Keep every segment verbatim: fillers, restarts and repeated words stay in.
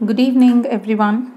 Good evening, everyone.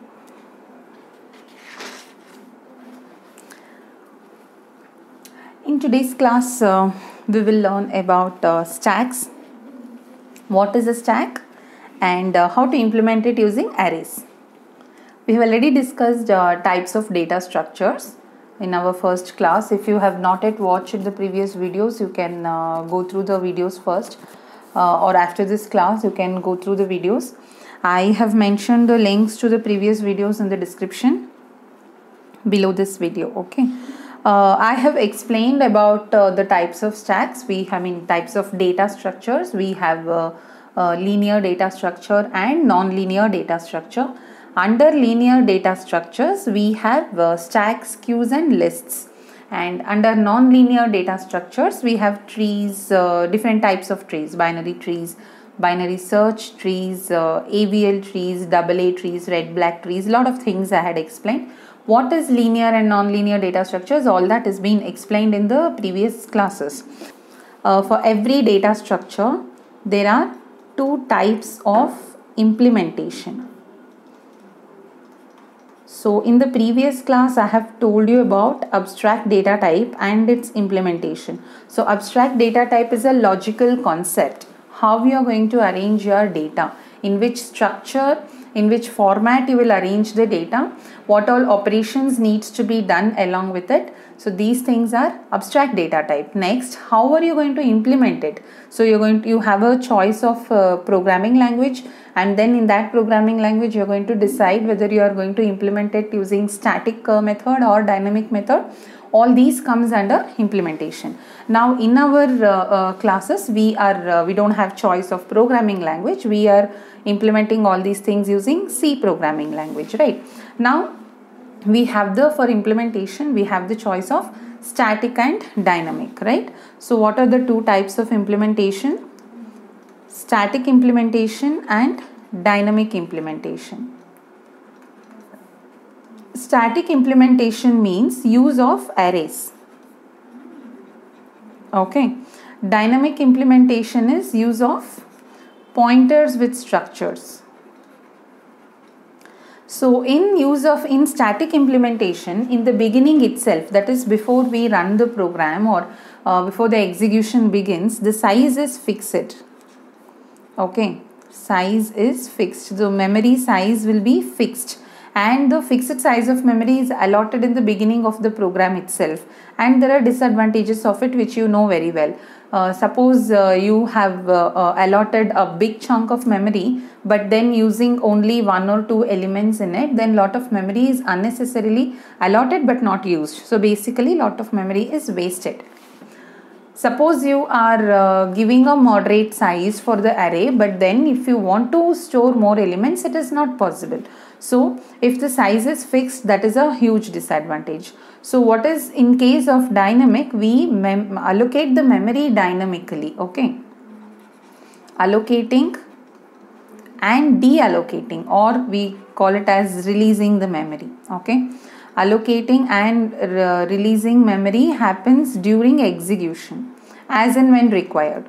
In today's class, uh, we will learn about uh, stacks, what is a stack, and uh, how to implement it using arrays. We have already discussed uh, types of data structures in our first class. If you have not yet watched the previous videos, you can uh, go through the videos first, uh, or after this class, you can go through the videos. I have mentioned the links to the previous videos in the description below this video. Okay, uh, I have explained about uh, the types of stacks. We have in types of data structures. We have uh, uh, linear data structure and non-linear data structure. Under linear data structures, we have uh, stacks, queues, and lists. And under non-linear data structures, we have trees, uh, different types of trees: binary trees, binary search trees, uh, A V L trees, double A trees, red black trees. A lot of things I had explained. What is linear and non-linear data structures? All that is being explained in the previous classes. Uh, for every data structure, there are two types of implementation. So in the previous class, I have told you about abstract data type and its implementation. So abstract data type is a logical concept. How you are going to arrange your data, in which structure, in which format you will arrange the data, what all operations needs to be done along with it. So these things are abstract data type. Next, how are you going to implement it? So you're going to, you have a choice of uh, programming language, and then in that programming language you're going to decide whether you are going to implement it using static uh, method or dynamic method. All these comes under implementation. Now in our uh, uh, classes, we are uh, we don't have choice of programming language. We are implementing all these things using C programming language, right? Now we have the, for implementation, we have the choice of static and dynamic, right? So what are the two types of implementation? Static implementation and dynamic implementation. Static implementation means use of arrays. Okay. Dynamic implementation is use of pointers with structures. So in use of in static implementation, in the beginning itself, that is before we run the program or uh, before the execution begins, the size is fixed. Okay, size is fixed. The memory size will be fixed, and the fixed size of memory is allotted in the beginning of the program itself. And there are disadvantages of it which you know very well. Uh, suppose uh, you have uh, uh, allotted a big chunk of memory, but then using only one or two elements in it, then lot of memory is unnecessarily allotted but not used. So basically lot of memory is wasted. Suppose you are uh, giving a moderate size for the array, but then if you want to store more elements, it is not possible. So if the size is fixed, that is a huge disadvantage. So what is in case of dynamic, we mem allocate the memory dynamically. Okay, allocating and deallocating, or we call it as releasing the memory. Okay, allocating and uh, releasing memory happens during execution as and when required.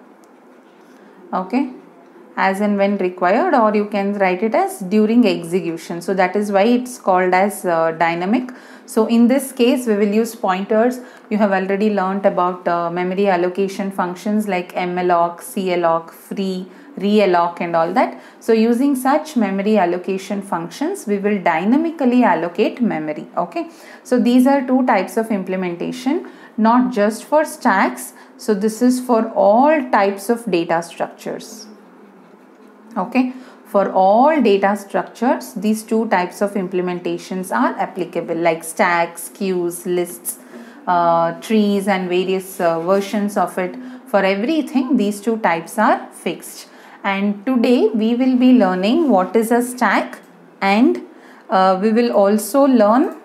Okay, as and when required, or you can write it as during execution. So that is why it's called as uh, dynamic. So in this case, we will use pointers. You have already learnt about uh, memory allocation functions like malloc, calloc, free, realloc and all that. So using such memory allocation functions, we will dynamically allocate memory. Okay, so these are two types of implementation, not just for stacks. So this is for all types of data structures. Okay, for all data structures, these two types of implementations are applicable, like stacks, queues, lists, uh, trees and various uh, versions of it. For everything, these two types are fixed. And today we will be learning what is a stack, and uh, we will also learn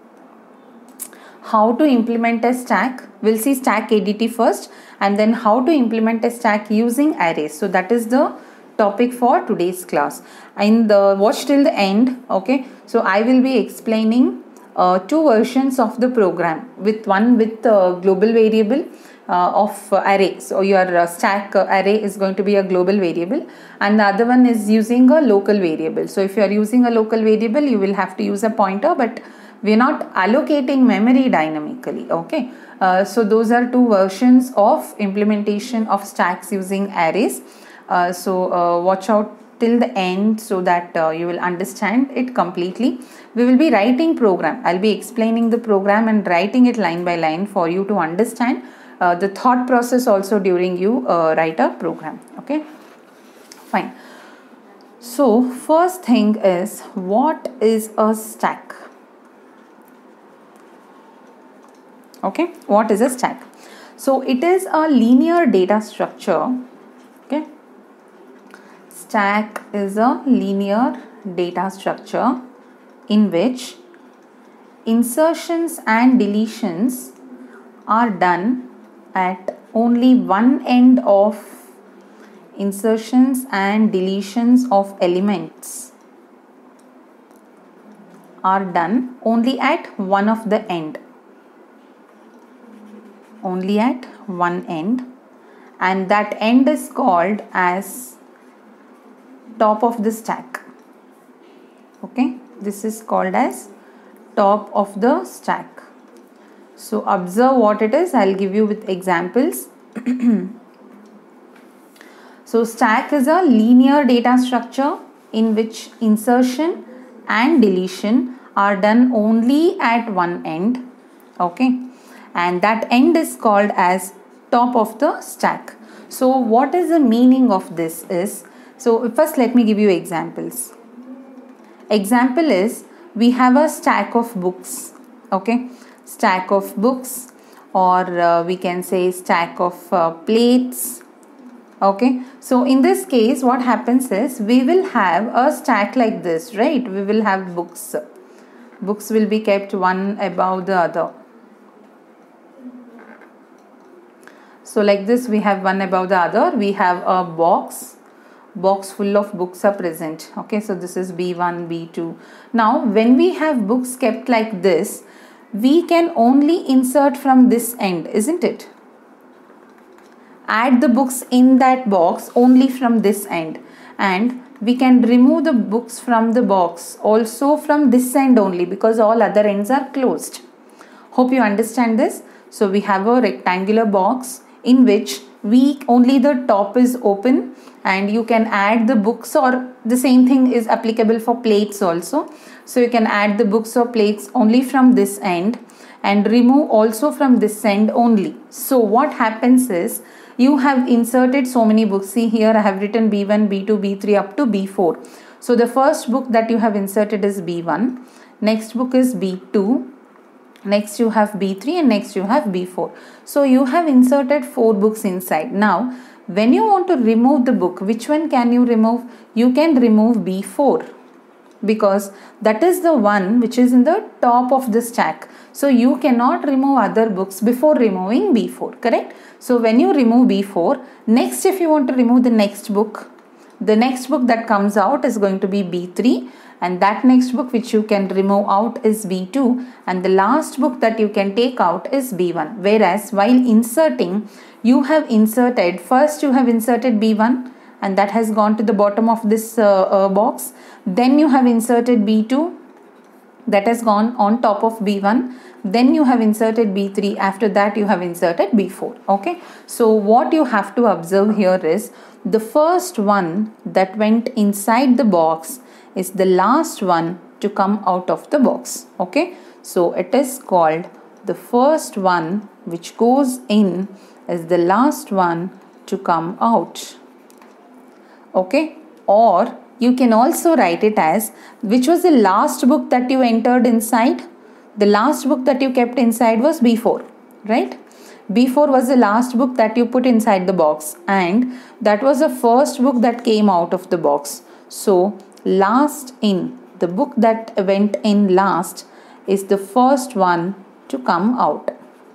how to implement a stack. We'll see stack A D T first, and then how to implement a stack using arrays. So that is the topic for today's class. And the watch till the end. Okay, so I will be explaining uh, two versions of the program, with one with uh, global variable uh, of uh, array. So your uh, stack uh, array is going to be a global variable, and the other one is using a local variable. So if you are using a local variable, you will have to use a pointer, but we are not allocating memory dynamically. Okay, uh, so those are two versions of implementation of stacks using arrays. Uh, so uh, watch out till the end so that uh, you will understand it completely. We will be writing program. I'll be explaining the program and writing it line by line for you to understand uh, the thought process also during you uh, write a program. Okay, fine. So first thing is, what is a stack? Okay, what is a stack? So it is a linear data structure. Okay, stack is a linear data structure in which insertions and deletions are done at only one end of insertions and deletions of elements are done only at one of the end. Only at one end, and that end is called as top of the stack. Okay, this is called as top of the stack. So observe what it is. I'll give you with examples. So stack is a linear data structure in which insertion and deletion are done only at one end. Okay, and that end is called as top of the stack. So what is the meaning of this is, so first let me give you examples. Example is, we have a stack of books. Okay, stack of books, or uh, we can say stack of uh, plates. Okay, so in this case what happens is, we will have a stack like this, right? We will have books. Books will be kept one above the other. So like this, we have one above the other. We have a box, box full of books are present. Okay, so this is B one, B two. Now when we have books kept like this, we can only insert from this end, isn't it? Add the books in that box only from this end, and we can remove the books from the box also from this end only, because all other ends are closed. Hope you understand this. So we have a rectangular box in which we only the top is open, and you can add the books, or the same thing is applicable for plates also. So you can add the books or plates only from this end and remove also from this end only. So what happens is, you have inserted so many books. See here, I have written B one, B two, B three up to B four. So the first book that you have inserted is B one, next book is B two, next you have B three, and next you have B four. So you have inserted four books inside. Now when you want to remove the book, which one can you remove? You can remove B four, because that is the one which is in the top of the stack. So you cannot remove other books before removing B four, correct? So when you remove B four, next if you want to remove the next book, the next book that comes out is going to be B three, and that next book which you can remove out is B two, and the last book that you can take out is B one. Whereas while inserting, you have inserted, first you have inserted B one, and that has gone to the bottom of this uh, uh, box. Then you have inserted B two, that has gone on top of B one. Then you have inserted B three. After that you have inserted B four. Okay, so what you have to observe here is, the first one that went inside the box is the last one to come out of the box. Okay, so it is called, the first one which goes in is the last one to come out. Okay, or you can also write it as, which was the last book that you entered inside? The last book that you kept inside was B four, right? B four was the last book that you put inside the box, and that was the first book that came out of the box. So last in, the book that went in last is the first one to come out.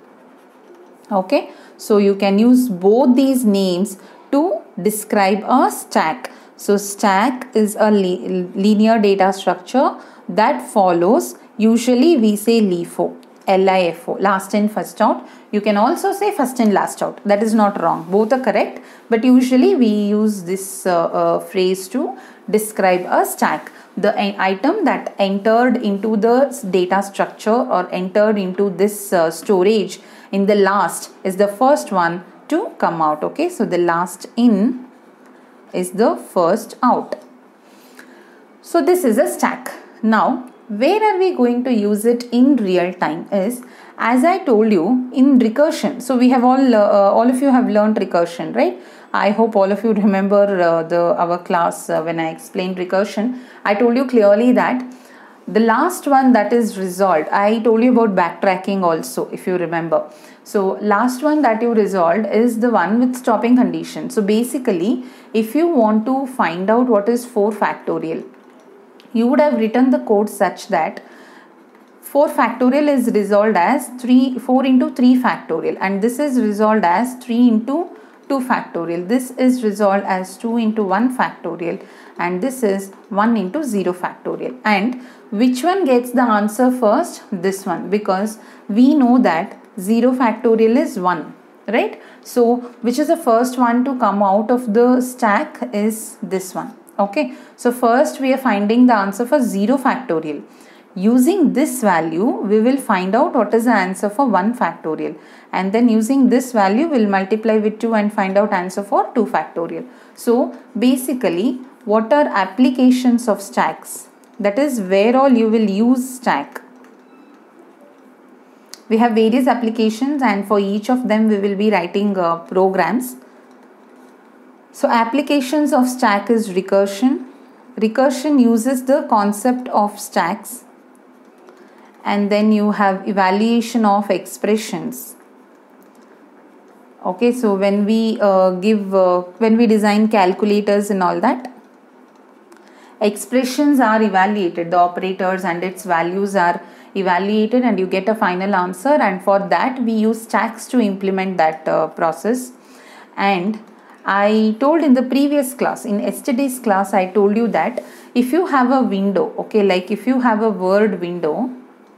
Okay, so you can use both these names to describe a stack. So stack is a linear data structure that follows, usually we say LIFO, L I F O, last in first out. You can also say first in last out. That is not wrong. Both are correct, but usually we use this uh, uh, phrase to describe a stack. The item that entered into the data structure or entered into this uh, storage in the last is the first one to come out. Okay, so the last in is the first out. So this is a stack. Now where are we going to use it in real time is, as I told you, in recursion. So we have all uh, all of you have learned recursion, right? I hope all of you remember uh, the our class uh, when I explained recursion. I told you clearly that the last one that is resolved, I told you about backtracking also, if you remember. So last one that you resolved is the one with stopping condition. So basically, if you want to find out what is four factorial, you would have written the code such that four factorial is resolved as three, four into three factorial, and this is resolved as three into two factorial. This is resolved as two into one factorial, and this is one into zero factorial. And which one gets the answer first? This one, because we know that zero factorial is one, right? So which is the first one to come out of the stack is this one. Okay, so first we are finding the answer for zero factorial. Using this value, we will find out what is the answer for one factorial, and then using this value we'll multiply with two and find out answer for two factorial. So basically, what are applications of stacks? That is where all you will use stack. We have various applications, and for each of them we will be writing uh, programs. So applications of stack is recursion. Recursion uses the concept of stacks, and then you have evaluation of expressions. Okay, so when we uh, give uh, when we design calculators and all that, expressions are evaluated, the operators and its values are evaluated, and you get a final answer, and for that we use stacks to implement that uh, process. And I told in the previous class, in yesterday's class, I told you that if you have a window, okay, like if you have a Word window,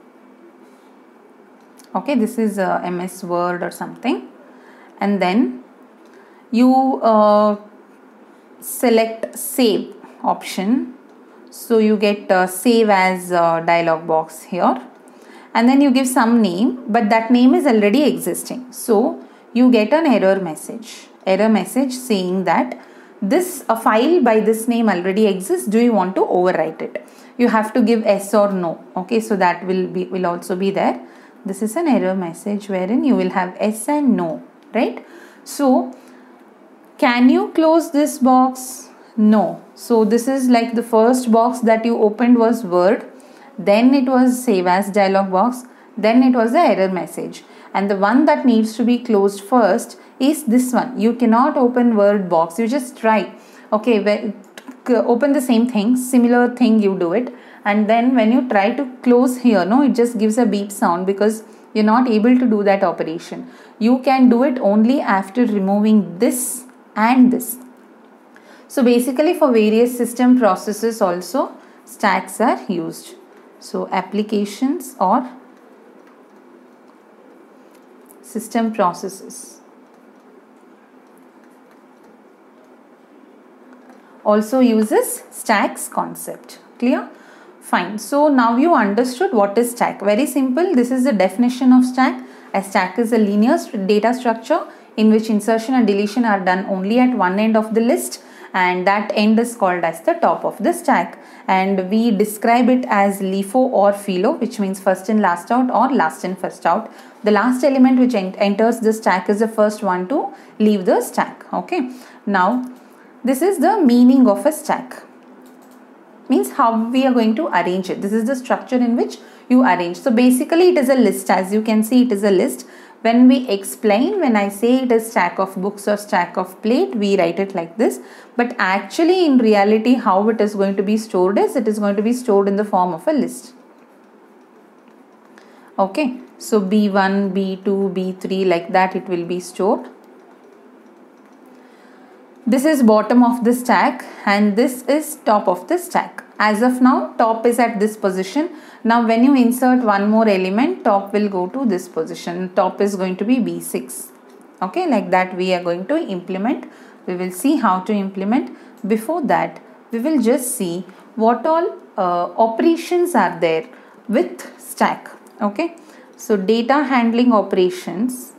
okay, this is a M S Word or something, and then you uh, select save option, so you get uh, save as uh, dialog box here, and then you give some name, but that name is already existing, so you get an error message. Error message saying that this a file by this name already exists, do you want to overwrite it? You have to give yes or no. Okay, so that will be will also be there. This is an error message wherein you will have yes and no, right? So can you close this box? No. So this is like the first box that you opened was Word, then it was save as dialog box, then it was the error message, and the one that needs to be closed first is this one. You cannot open Word box, you just try. Okay, well, open the same thing, similar thing you do it, and then when you try to close here, no, it just gives a beep sound because you're not able to do that operation. You can do it only after removing this and this. So basically for various system processes also stacks are used. So applications or system processes also uses stacks concept. Clear? Fine. So now you understood what is stack. Very simple. This is the definition of stack. A stack is a linear data structure in which insertion and deletion are done only at one end of the list, and that end is called as the top of the stack, and we describe it as LIFO or FILO, which means first in last out or last in first out. The last element which ent enters the stack is the first one to leave the stack. Okay. Now this is the meaning of a stack. Means how we are going to arrange it. This is the structure in which you arrange. So basically it is a list. As you can see, it is a list. When we explain, when I say it is stack of books or stack of plate, we write it like this. But actually in reality, how it is going to be stored is, it is going to be stored in the form of a list. Okay. So B one, B two, B three, like that it will be stored. This is bottom of the stack and this is top of the stack. As of now, top is at this position. Now when you insert one more element, top will go to this position. Top is going to be B six. Okay, like that we are going to implement. We will see how to implement. Before that, we will just see what all uh, operations are there with stack. Okay, so data handling operations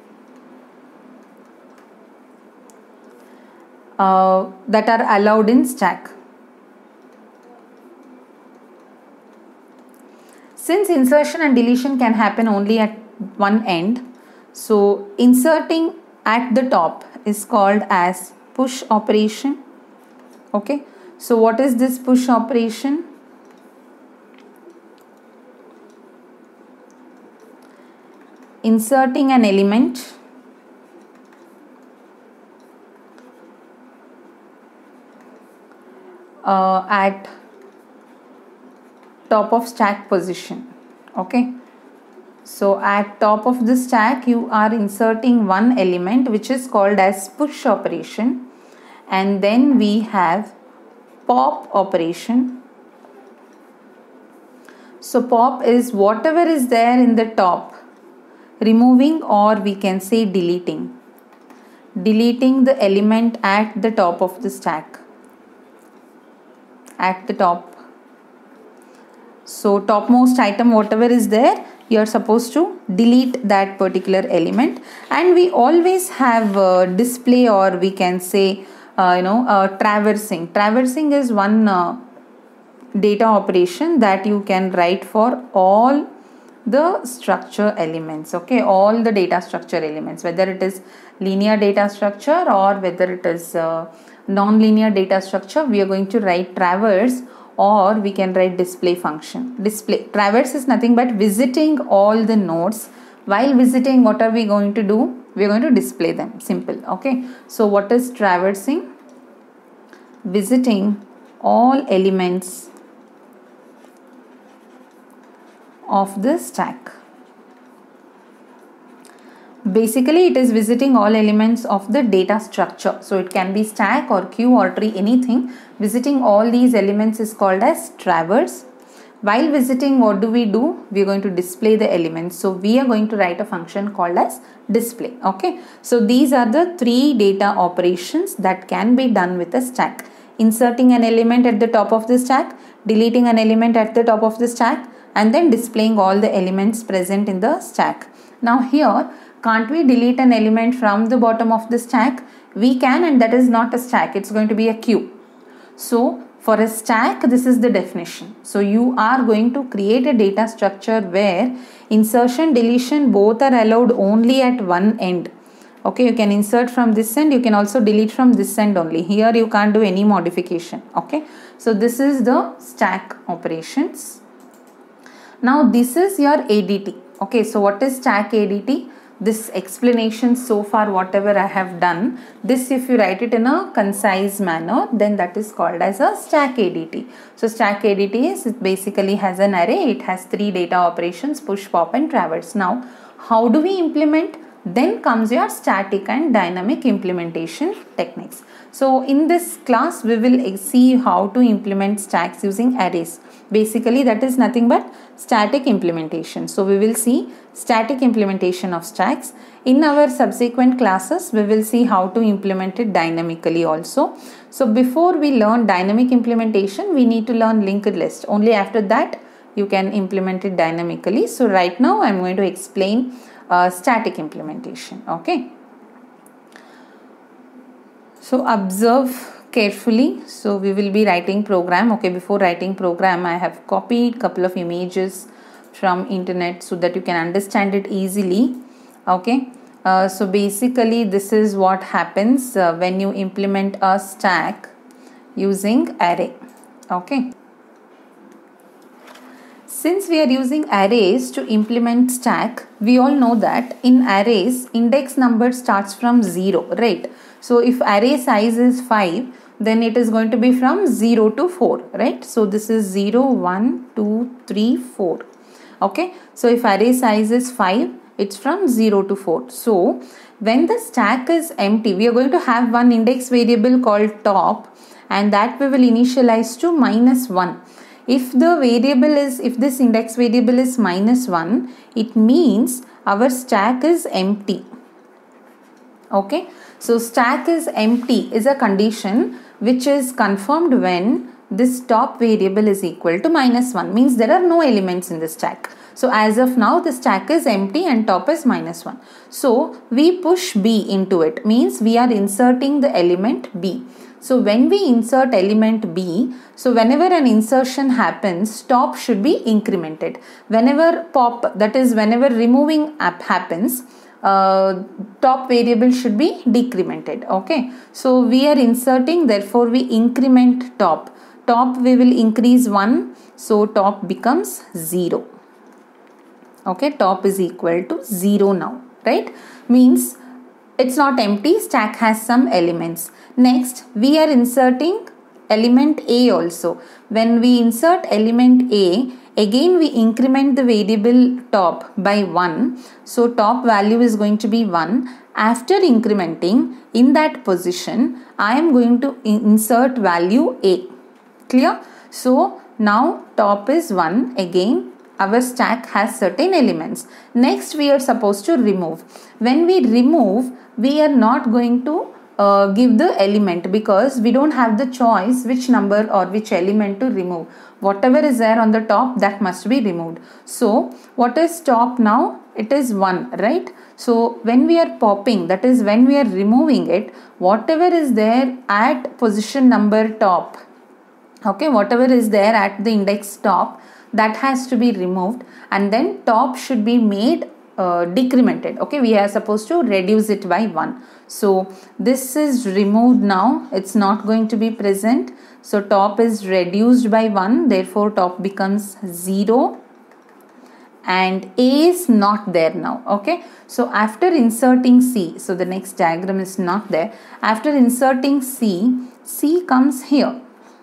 uh, that are allowed in stack. Since insertion and deletion can happen only at one end, so inserting at the top is called as push operation. Okay, so what is this push operation? Inserting an element uh, at top of stack position. Okay, so at top of the stack you are inserting one element which is called as push operation, and then we have pop operation. So pop is whatever is there in the top, removing, or we can say deleting deleting the element at the top of the stack, at the top. So topmost item, whatever is there, you are supposed to delete that particular element. And we always have uh, display, or we can say uh, you know uh, traversing. Traversing is one uh, data operation that you can write for all the structure elements. Okay, all the data structure elements, whether it is linear data structure or whether it is uh, non-linear data structure, we are going to write traverse, or we can write display function. Display traverse is nothing but visiting all the nodes. While visiting, what are we going to do? We are going to display them. Simple. Okay, so what is traversing? Visiting all elements of the stack. Basically, it is visiting all elements of the data structure. So it can be stack or queue or tree, anything. Visiting all these elements is called as traverse. While visiting, what do we do? We are going to display the elements. So we are going to write a function called as display. Okay, so these are the three data operations that can be done with a stack. Inserting an element at the top of the stack, deleting an element at the top of the stack, and then displaying all the elements present in the stack. Now here, can't we delete an element from the bottom of the stack? We can, and that is not a stack. It's going to be a queue. So for a stack, this is the definition. So you are going to create a data structure where insertion, deletion both are allowed only at one end. Okay, you can insert from this end, you can also delete from this end only. Here you can't do any modification. Okay, so this is the stack operations. Now this is your A D T. Okay, so what is stack A D T? This explanation so far, whatever I have done, this if you write it in a concise manner, then that is called as a stack A D T. So stack A D T is, it basically has an array. It has three data operations, push, pop and traverse. Now how do we implement? Then comes your static and dynamic implementation techniques. So in this class, we will see how to implement stacks using arrays. Basically, that is nothing but static implementation. So we will see static implementation of stacks. In our subsequent classes, we will see how to implement it dynamically also. So before we learn dynamic implementation, we need to learn linked list. Only after that, you can implement it dynamically. So right now, I am going to explain Uh, static implementation. Okay, so observe carefully. So we will be writing program. Okay, before writing program, I have copied couple of images from internet so that you can understand it easily. Okay, uh, so basically this is what happens uh, when you implement a stack using array. Okay, since we are using arrays to implement stack, we all know that in arrays, index number starts from zero, right? So if array size is five, then it is going to be from zero to four, right? So this is zero, one, two, three, four. Okay, so if array size is five, it's from zero to four. So when the stack is empty, we are going to have one index variable called top, and that we will initialize to minus one. If the variable is, if this index variable is minus one, it means our stack is empty. Okay, so stack is empty is a condition which is confirmed when this top variable is equal to minus one, means there are no elements in the stack. So as of now the stack is empty and top is minus one. So we push B into it, means we are inserting the element B. So when we insert element B, so whenever an insertion happens, top should be incremented. Whenever pop, that is whenever removing app happens, uh, top variable should be decremented. Okay, so we are inserting, therefore we increment top. Top we will increase one, so top becomes zero. Okay, top is equal to zero now, right? Means it's not empty, stack has some elements. Next, we are inserting element A also. When we insert element A, again we increment the variable top by one. So top value is going to be one. After incrementing, in that position, I am going to insert value A. Clear? So now top is one. Again our stack has certain elements. Next we are supposed to remove. When we remove, we are not going to uh, give the element, because we don't have the choice which number or which element to remove. Whatever is there on the top, that must be removed. So what is top now? It is one, right? So when we are popping, that is when we are removing it, whatever is there at position number top, okay, whatever is there at the index top, that has to be removed, and then top should be made uh, decremented. Okay, we are supposed to reduce it by one. So this is removed now, it's not going to be present. So top is reduced by one, therefore top becomes zero, and A is not there now. Okay, so after inserting C, so the next diagram is not there. After inserting C, C comes here.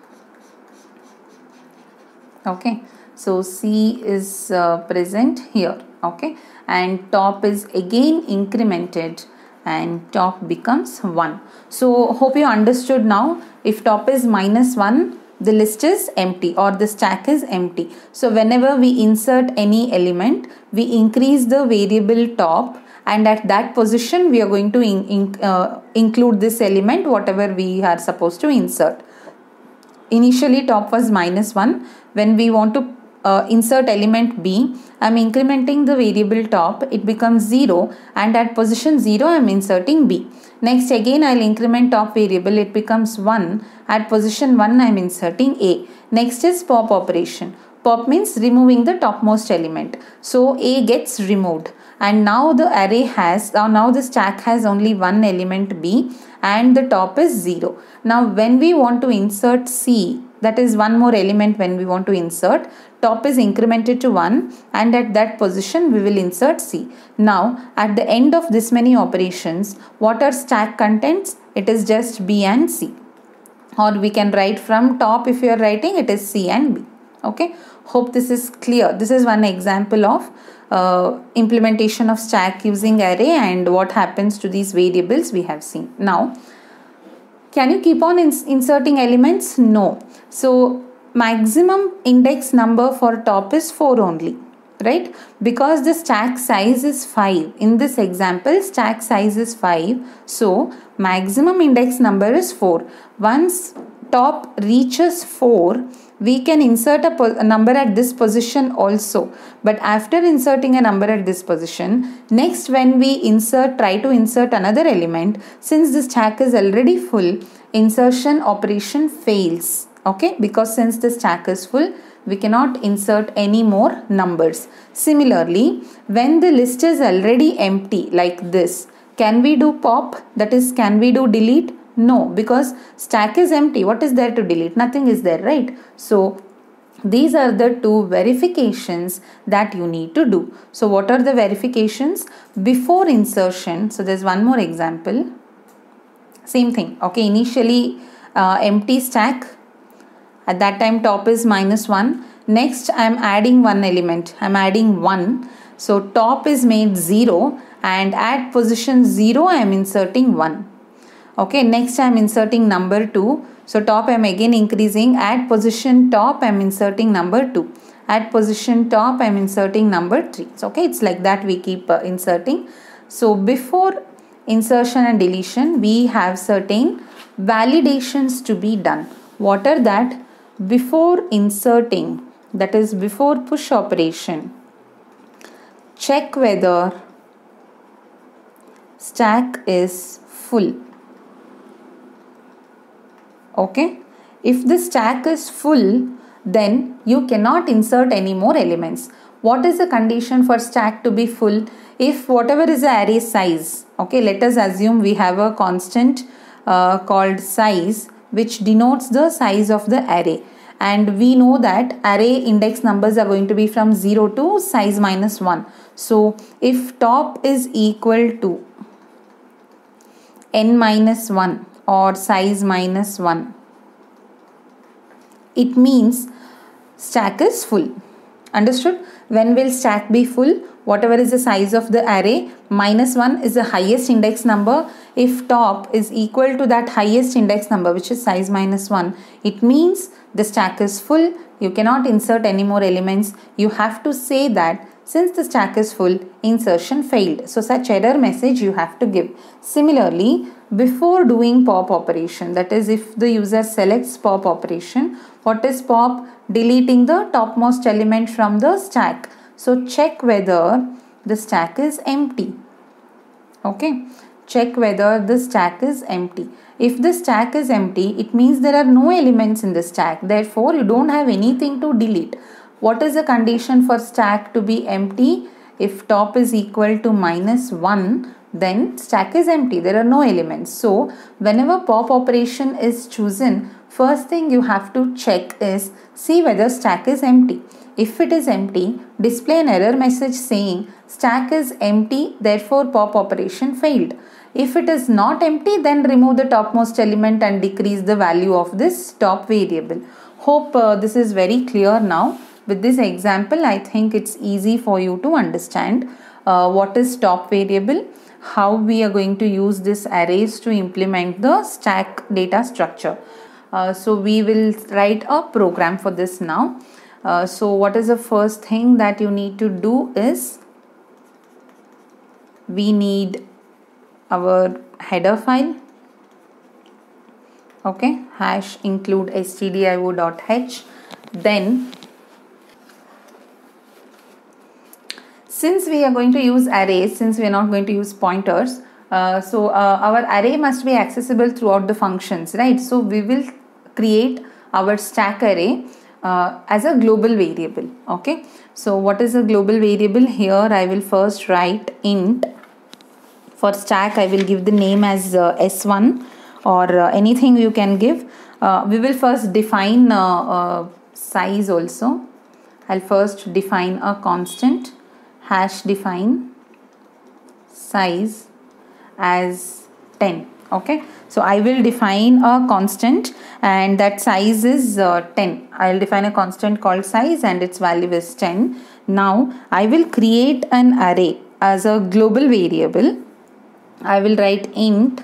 Okay, so C is uh, present here. Okay, and top is again incremented and top becomes one. So hope you understood now. If top is minus one, the list is empty or the stack is empty. So whenever we insert any element, we increase the variable top, and at that position we are going to in, in, uh, include this element whatever we are supposed to insert. Initially top was minus one. When we want to uh, insert element B, I am incrementing the variable top, it becomes zero, and at position zero I am inserting B. Next again I will increment top variable, it becomes one, at position one I am inserting A. Next is pop operation. Pop means removing the topmost element. So A gets removed, and now the array has, uh, now the stack has only one element B, and the top is zero. Now when we want to insert C, that is one more element when we want to insert, top is incremented to one, and at that position we will insert C. Now at the end of this many operations, what are stack contents? It is just B and C, or we can write from top, if you are writing it is C and B. Okay, hope this is clear. This is one example of uh, implementation of stack using array and what happens to these variables we have seen. Now can you keep on ins inserting elements? No. So maximum index number for top is four only, right? Because the stack size is five. In this example, stack size is five. So maximum index number is four. Once top reaches four, we can insert a, a number at this position also. But after inserting a number at this position, next when we insert, try to insert another element, since the stack is already full, insertion operation fails. Okay, because since the stack is full, we cannot insert any more numbers. Similarly, when the list is already empty like this, can we do pop? That is, can we do delete? No, because stack is empty. What is there to delete? Nothing is there, right? So these are the two verifications that you need to do. So what are the verifications? Before insertion, so there's one more example. Same thing. Okay, initially uh, empty stack. At that time top is minus one. Next I am adding one element. I am adding one. So top is made zero, and at position zero I am inserting one. Okay, next I am inserting number two. So top I am again increasing. At position top I am inserting number two. At position top I am inserting number three. So okay, it's like that we keep uh, inserting. So before insertion and deletion we have certain validations to be done. What are that? Before inserting, that is before push operation, check whether stack is full. Okay, if the stack is full, then you cannot insert any more elements. What is the condition for stack to be full? If whatever is the array size, okay, let us assume we have a constant uh, called size which denotes the size of the array, and we know that array index numbers are going to be from zero to size minus one. So if top is equal to n minus one or size minus one, it means stack is full. Understood? When will stack be full? Whatever is the size of the array, minus one is the highest index number. If top is equal to that highest index number, which is size minus one, it means the stack is full. You cannot insert any more elements. You have to say that since the stack is full, insertion failed. So such error message you have to give. Similarly, before doing pop operation, that is if the user selects pop operation, what is pop? Deleting the topmost element from the stack. So check whether the stack is empty. Okay, check whether the stack is empty. If the stack is empty, it means there are no elements in the stack. Therefore, you don't have anything to delete. What is the condition for stack to be empty? If top is equal to minus one, then stack is empty. There are no elements. So whenever pop operation is chosen, first thing you have to check is see whether stack is empty. If it is empty, display an error message saying stack is empty, therefore pop operation failed. If it is not empty, then remove the topmost element and decrease the value of this top variable. Hope uh, this is very clear now. With this example, I think it's easy for you to understand uh, what is top variable, how we are going to use this arrays to implement the stack data structure. Uh, so we will write a program for this now. Uh, so what is the first thing that you need to do is we need our header file. Okay, hash include stdio.h. Then since we are going to use arrays, since we are not going to use pointers, uh, so uh, our array must be accessible throughout the functions, right? So we will create our stack array uh, as a global variable. Okay, so what is a global variable? Here I will first write int. For stack I will give the name as uh, S one or uh, anything you can give. Uh, we will first define uh, uh, size also. I'll first define a constant, hash define size as ten. Okay, so I will define a constant and that size is uh, ten. I will define a constant called size and its value is ten. Now I will create an array as a global variable. I will write int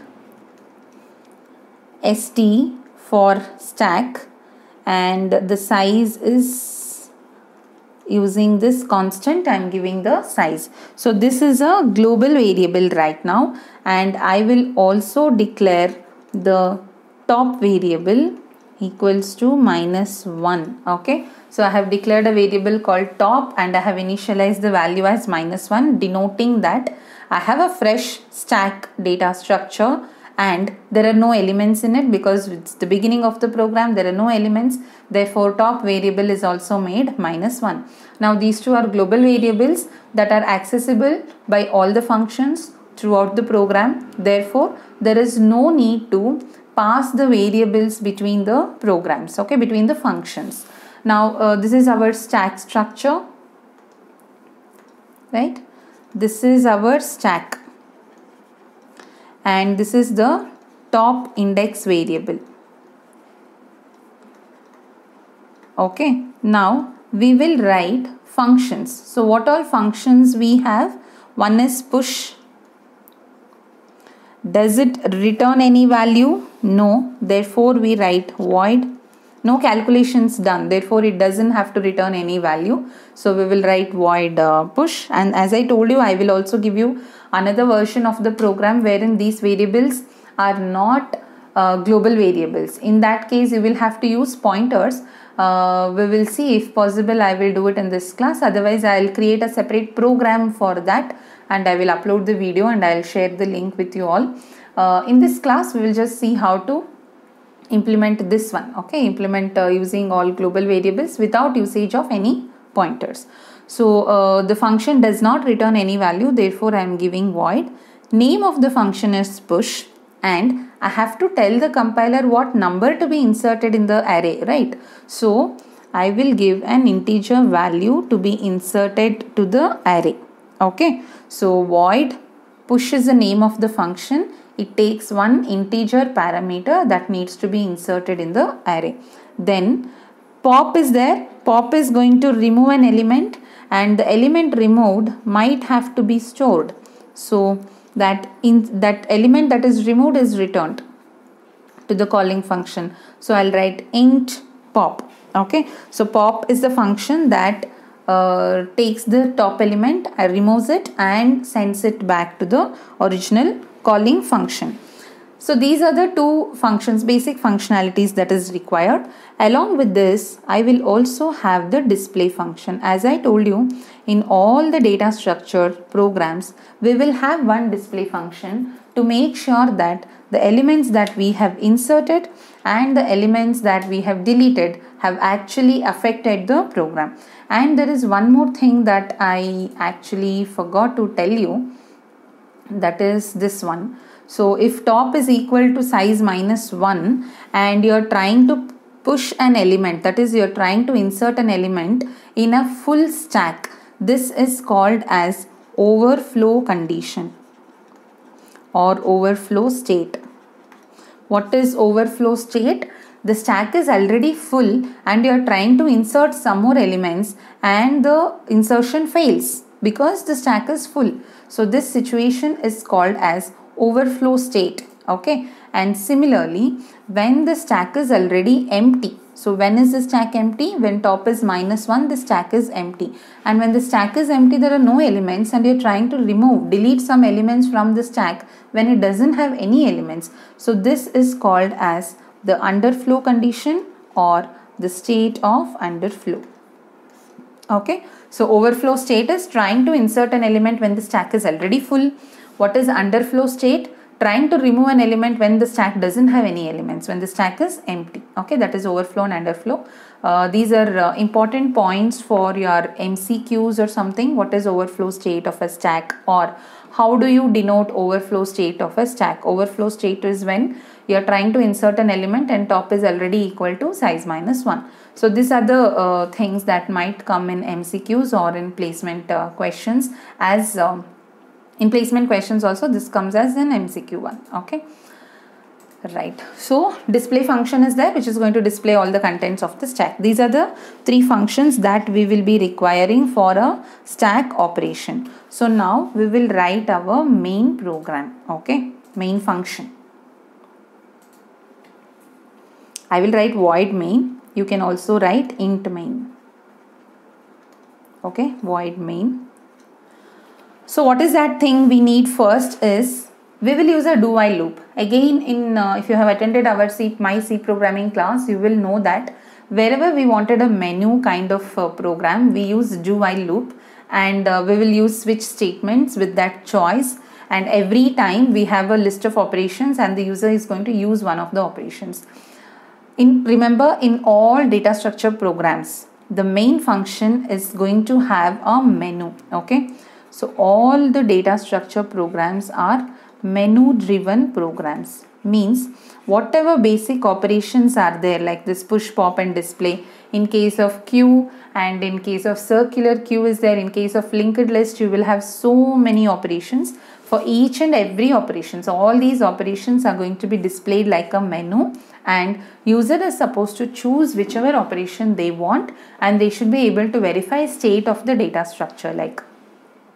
st for stack and the size is using this constant. I am giving the size. So this is a global variable right now, and I will also declare the top variable equals to minus one. Okay, so I have declared a variable called top and I have initialized the value as minus one, denoting that I have a fresh stack data structure and there are no elements in it because it's the beginning of the program. There are no elements, therefore top variable is also made minus one. Now these two are global variables that are accessible by all the functions throughout the program. Therefore there is no need to pass the variables between the programs, okay, between the functions. Now uh, this is our stack structure, right? This is our stack and this is the top index variable. Okay, now we will write functions. So what all functions we have? One is push, Does it return any value? No. Therefore, we write void. No calculations done. Therefore, it doesn't have to return any value. So, we will write void uh, push. And as I told you, I will also give you another version of the program wherein these variables are not uh, global variables. In that case, you will have to use pointers. Uh, we will see if possible. I will do it in this class. Otherwise, I will create a separate program for that and I will upload the video and I will share the link with you all. Uh, in this class, we will just see how to implement this one. Okay, implement uh, using all global variables without usage of any pointers. So uh, the function does not return any value. Therefore, I am giving void. Name of the function is push and I have to tell the compiler what number to be inserted in the array, right? So I will give an integer value to be inserted to the array. Okay, so void push is the name of the function. It takes one integer parameter that needs to be inserted in the array. Then pop is there. Pop is going to remove an element and the element removed might have to be stored. So that in that element that is removed is returned to the calling function. So I'll write int pop. Okay, so pop is the function that uh, takes the top element, uh, removes it and sends it back to the original calling function. So these are the two functions, basic functionalities that is required. Along with this, I will also have the display function. As I told you, in all the data structure programs, we will have one display function to make sure that the elements that we have inserted and the elements that we have deleted have actually affected the program. And there is one more thing that I actually forgot to tell you, that is this one. So if top is equal to size minus one and you are trying to push an element, that is you are trying to insert an element in a full stack, this is called as overflow condition or overflow state. What is overflow state? The stack is already full and you are trying to insert some more elements and the insertion fails because the stack is full. So this situation is called as overflow state. Okay, and similarly when the stack is already empty, so when is the stack empty? When top is minus one, the stack is empty, and when the stack is empty there are no elements and you're trying to remove, delete some elements from the stack when it doesn't have any elements. So this is called as the underflow condition or the state of underflow. Okay, so overflow state is trying to insert an element when the stack is already full. What is underflow state? Trying to remove an element when the stack doesn't have any elements, when the stack is empty. Okay, that is overflow and underflow. Uh, these are uh, important points for your M C Qs or something. What is overflow state of a stack, or how do you denote overflow state of a stack? Overflow state is when you are trying to insert an element and top is already equal to size minus one. So these are the uh, things that might come in M C Qs or in placement uh, questions. As um, in placement questions also this comes as an M C Q one. Okay, right. So display function is there, which is going to display all the contents of the stack. These are the three functions that we will be requiring for a stack operation. So now we will write our main program. Okay, main function. I will write void main. You can also write int main. Okay, void main. So what is that thing we need first is we will use a do while loop. Again, in uh, if you have attended our C, my C programming class, you will know that wherever we wanted a menu kind of uh, program, we use do while loop, and uh, we will use switch statements with that choice, and every time we have a list of operations and the user is going to use one of the operations. In remember, in all data structure programs, the main function is going to have a menu. Okay, so all the data structure programs are menu driven programs. Means whatever basic operations are there, like this push, pop and display, in case of queue, and in case of circular queue is there, in case of linked list you will have so many operations for each and every operation. So all these operations are going to be displayed like a menu, and user is supposed to choose whichever operation they want, and they should be able to verify state of the data structure. Like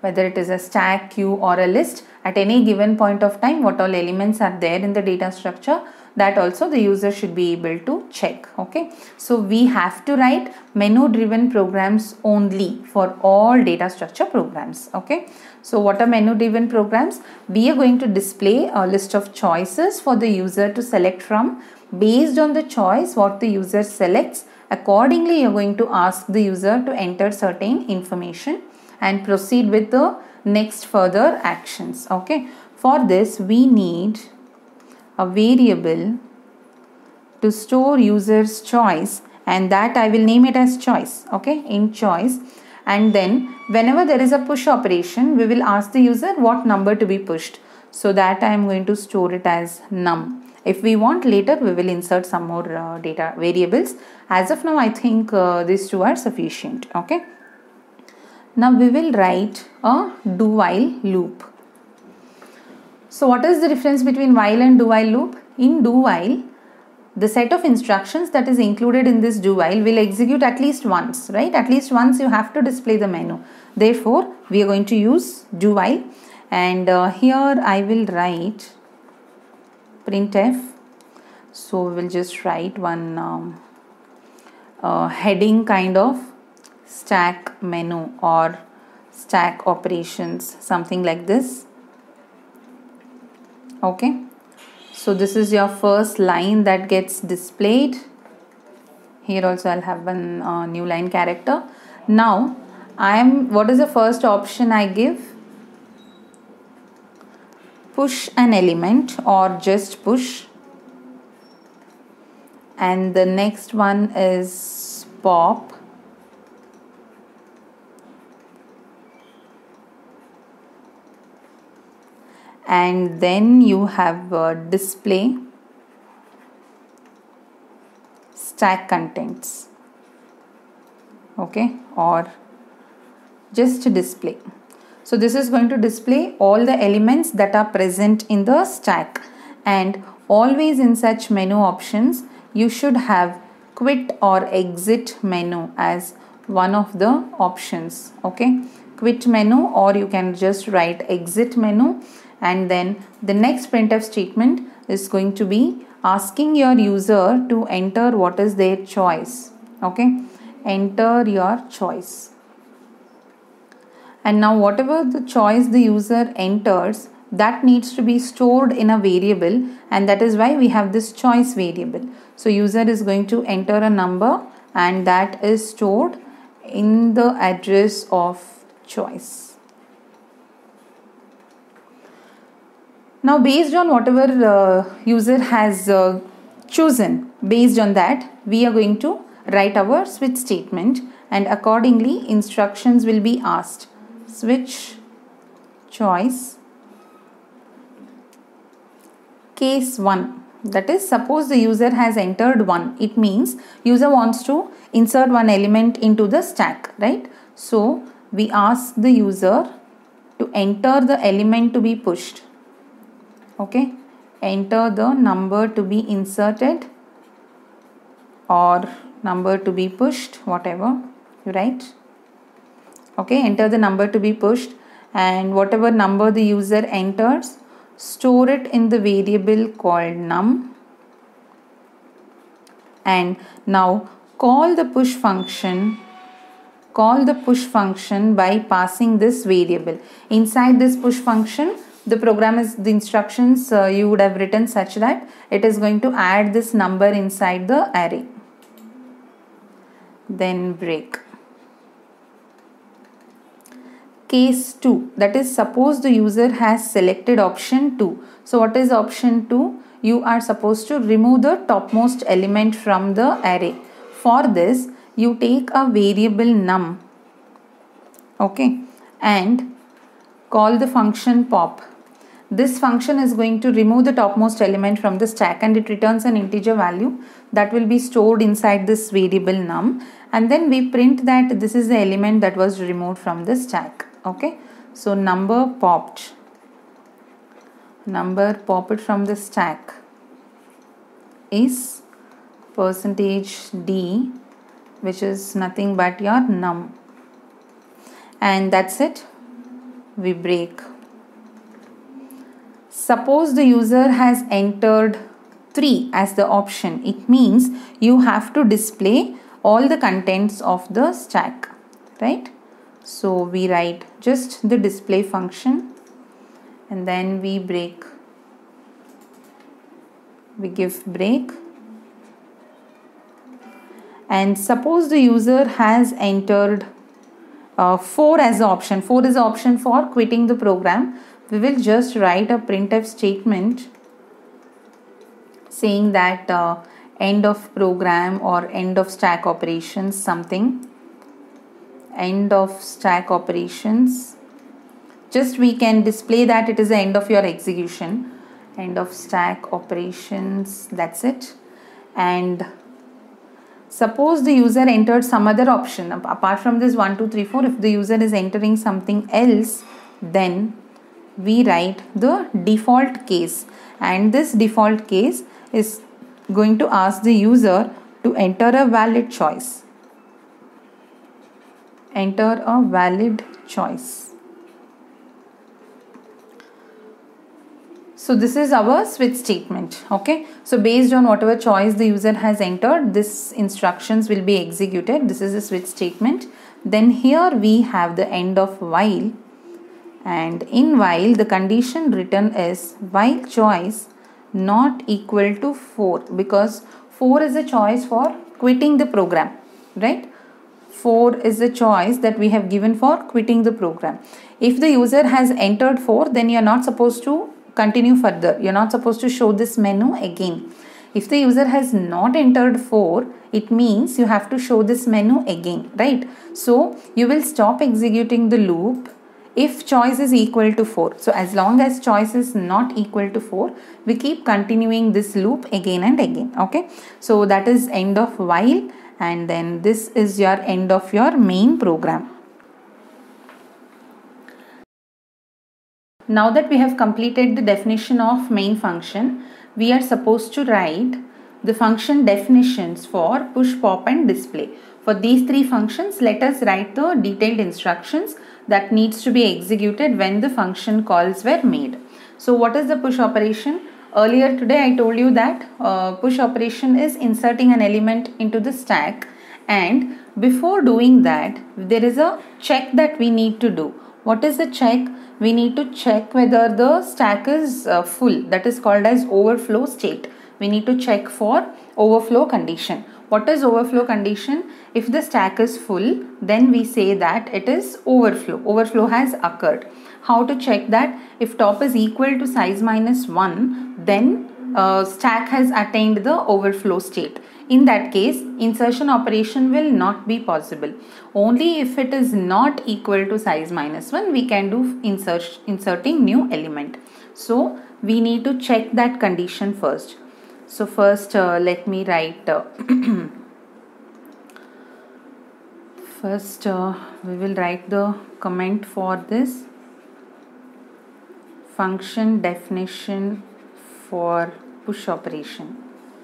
whether it is a stack, queue or a list, at any given point of time what all elements are there in the data structure, that also the user should be able to check. Okay, so we have to write menu driven programs only for all data structure programs. Okay, so what are menu driven programs? We are going to display a list of choices for the user to select from. Based on the choice what the user selects, accordingly you are going to ask the user to enter certain information and proceed with the next further actions. Okay, for this we need a variable to store user's choice, and that I will name it as choice. Okay, in choice, and then whenever there is a push operation we will ask the user what number to be pushed, so that I am going to store it as num. If we want later we will insert some more uh, data variables. As of now I think uh, these two are sufficient. Okay, now we will write a do while loop. So what is the difference between while and do while loop? In do while, the set of instructions that is included in this do while will execute at least once, right? At least once you have to display the menu. Therefore, we are going to use do while, and uh, here I will write printf. So we will just write one um, uh, heading kind of stack menu or stack operations, something like this. Okay, so this is your first line that gets displayed. Here also I'll have one uh, new line character. Now I am, what is the first option I give? Push an element or just push, and the next one is pop, and then you have uh, display stack contents. Okay, or just display. So this is going to display all the elements that are present in the stack, and always in such menu options you should have quit or exit menu as one of the options. Okay, quit menu, or you can just write exit menu, and then the next printf statement is going to be asking your user to enter what is their choice. Okay, enter your choice. And now whatever the choice the user enters, that needs to be stored in a variable, and that is why we have this choice variable. So user is going to enter a number, and that is stored in the address of choice. Now based on whatever uh, user has uh, chosen, based on that we are going to write our switch statement, and accordingly instructions will be asked. Switch choice case one, that is, suppose the user has entered one, it means user wants to insert one element into the stack, right? So we ask the user to enter the element to be pushed. Okay, enter the number to be inserted or number to be pushed, whatever you write. Okay, enter the number to be pushed, and whatever number the user enters, store it in the variable called num, and now call the push function call the push function by passing this variable. Inside this push function, the program is the instructions uh, you would have written such that it is going to add this number inside the array. Then break. Case two, that is, suppose the user has selected option two. So what is option two? You are supposed to remove the topmost element from the array. For this you take a variable num, okay, and call the function pop. This function is going to remove the topmost element from the stack, and it returns an integer value that will be stored inside this variable num, and then we print that this is the element that was removed from the stack. Okay, so number popped, number popped from the stack is percentage d, which is nothing but your num, and that's it. we break. Suppose the user has entered three as the option. It means you have to display all the contents of the stack, right? So we write just the display function and then we break. We give break. And suppose the user has entered uh, four as the option. four is the option for quitting the program. We will just write a printf statement saying that uh, end of program or end of stack operations something. End of stack operations. Just we can display that it is the end of your execution. End of stack operations. That's it. And suppose the user entered some other option. Apart from this one, two, three, four, if the user is entering something else, then we write the default case. And this default case is going to ask the user to enter a valid choice. Enter a valid choice. So this is our switch statement. Okay. So based on whatever choice the user has entered, this instructions will be executed. This is the switch statement. Then here we have the end of while. And in while the condition written is while choice not equal to four, because four is a choice for quitting the program, right? four is the choice that we have given for quitting the program. If the user has entered four, then you are not supposed to continue further. You are not supposed to show this menu again. If the user has not entered four, it means you have to show this menu again, right? So you will stop executing the loop if choice is equal to four. So as long as choice is not equal to four, we keep continuing this loop again and again. Okay. So that is end of while, and then this is your end of your main program. Now that we have completed the definition of main function, we are supposed to write the function definitions for push, pop and display. For these three functions, let us write the detailed instructions that needs to be executed when the function calls were made. So what is the push operation? Earlier today I told you that uh, push operation is inserting an element into the stack, and before doing that there is a check that we need to do. What is the check? We need to check whether the stack is uh, full. That is called as overflow state. We need to check for overflow condition. What is overflow condition? If the stack is full, then we say that it is overflow. Overflow has occurred. How to check that? If top is equal to size minus one, then uh, stack has attained the overflow state. In that case, insertion operation will not be possible. Only if it is not equal to size minus one, we can do insert, inserting new element. So we need to check that condition first. So first uh, let me write uh, first uh, we will write the comment for this function definition for push operation.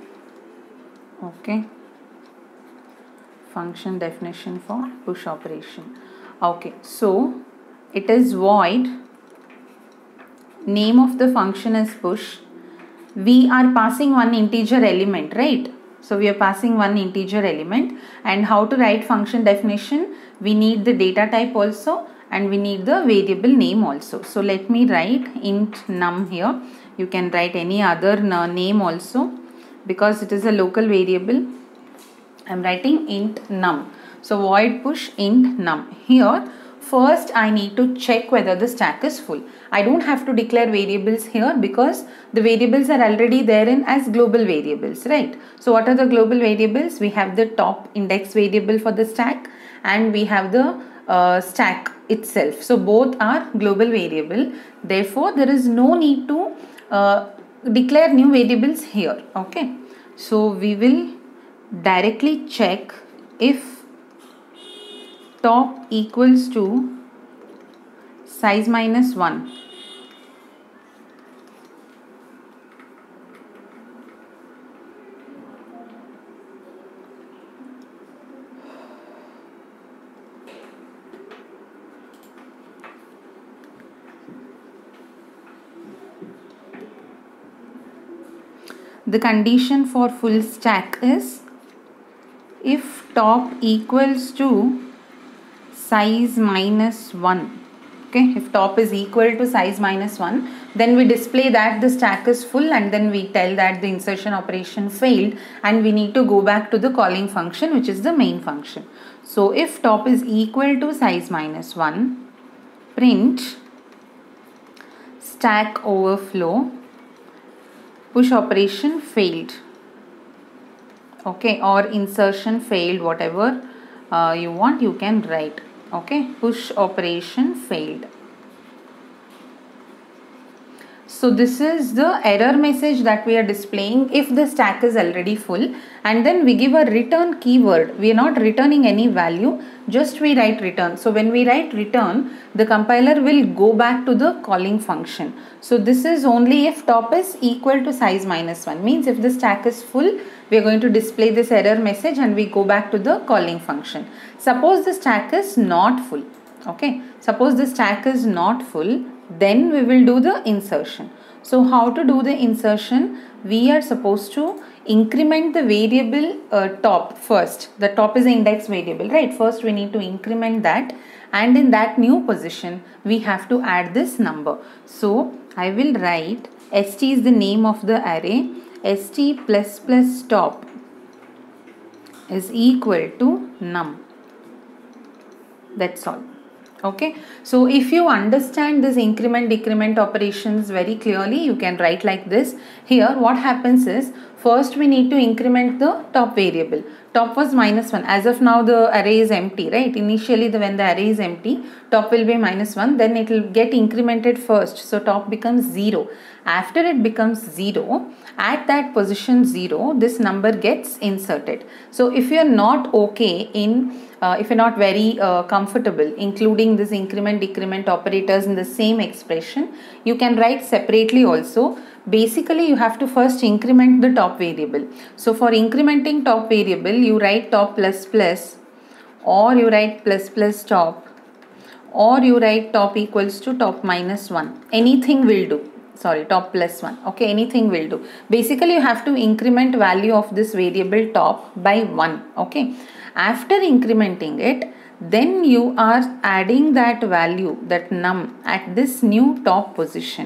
Okay, function definition for push operation. Okay, so it is void, name of the function is push. We are passing one integer element, right? So we are passing one integer element. And how to write function definition? We need the data type also, and we need the variable name also. So let me write int num here. You can write any other name also, because it is a local variable. I am writing int num. So void push int num. Here first I need to check whether the stack is full. I don't have to declare variables here because the variables are already there in as global variables, right? So what are the global variables? We have the top index variable for the stack, and we have the uh, stack itself. So both are global variable. Therefore there is no need to uh, declare new variables here. Okay. So we will directly check if top equals to size minus one. the condition for full stack is if top equals to size minus one. Okay, if top is equal to size minus one, then we display that the stack is full, and then we tell that the insertion operation failed and we need to go back to the calling function, which is the main function. So if top is equal to size minus one, print stack overflow, push operation failed. Okay, or insertion failed, whatever uh, you want, you can write. Okay, push operation failed. So this is the error message that we are displaying if the stack is already full, and then we give a return keyword. We are not returning any value, just we write return. So when we write return, the compiler will go back to the calling function. So this is only if top is equal to size minus one, means if the stack is full, we are going to display this error message and we go back to the calling function. Suppose the stack is not full. Okay, suppose the stack is not full, then we will do the insertion. So how to do the insertion? We are supposed to increment the variable uh, top first. The top is the index variable, right? First we need to increment that, and in that new position we have to add this number. So I will write st is the name of the array, st plus plus top is equal to num. That's all. Okay, so if you understand this increment decrement operations very clearly, you can write like this. Here what happens is, first we need to increment the top variable. Top was minus one. As of now the array is empty, right? Initially the when the array is empty, top will be minus one, then it will get incremented first. So top becomes zero. After it becomes zero, at that position zero, this number gets inserted. So if you are not okay in Uh, if you're not very uh, comfortable including this increment decrement operators in the same expression, you can write separately also. Basically you have to first increment the top variable. So for incrementing top variable, you write top plus plus, or you write plus plus top, or you write top equals to top minus one. Anything will do. Sorry, top plus one. Okay, anything will do. Basically you have to increment value of this variable top by one. Okay, after incrementing it, then you are adding that value, that num, at this new top position.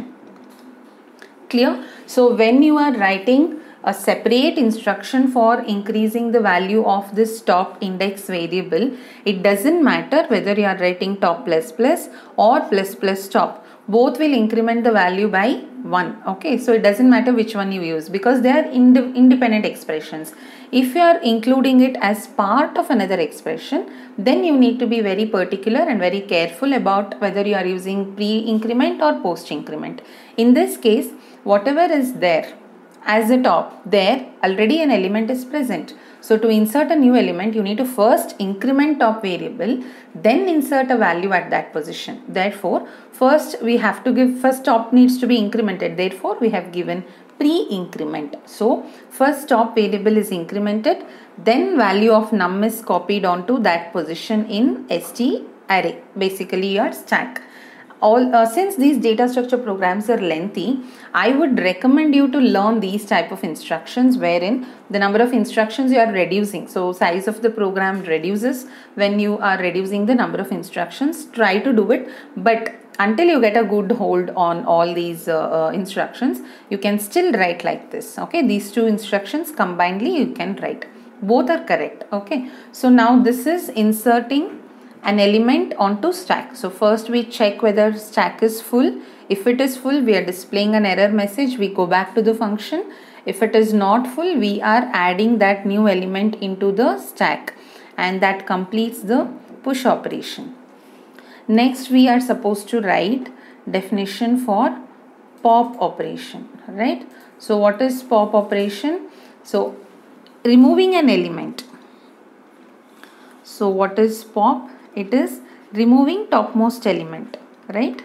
Clear? So when you are writing a separate instruction for increasing the value of this top index variable, it doesn't matter whether you are writing top plus plus or plus plus top. Both will increment the value by one. Okay, so it doesn't matter which one you use because they are ind independent expressions. If you are including it as part of another expression, then you need to be very particular and very careful about whether you are using pre-increment or post-increment. In this case, whatever is there as a top, there already an element is present. So to insert a new element, you need to first increment top variable, then insert a value at that position. Therefore, first we have to give, first top needs to be incremented. Therefore, we have given pre-increment. So first top variable is incremented, then value of num is copied onto that position in st array, basically your stack. All uh, since these data structure programs are lengthy, I would recommend you to learn these type of instructions wherein the number of instructions you are reducing. So size of the program reduces when you are reducing the number of instructions. Try to do it, but until you get a good hold on all these uh, uh, instructions, you can still write like this. Okay, these two instructions combinedly you can write. Both are correct. Okay, so now this is inserting an element onto stack. So first we check whether stack is full. If it is full, we are displaying an error message. We go back to the function. If it is not full, we are adding that new element into the stack, and that completes the push operation. Next we are supposed to write definition for pop operation, right? So what is pop operation? So removing an element. So what is pop? It is removing topmost element, right?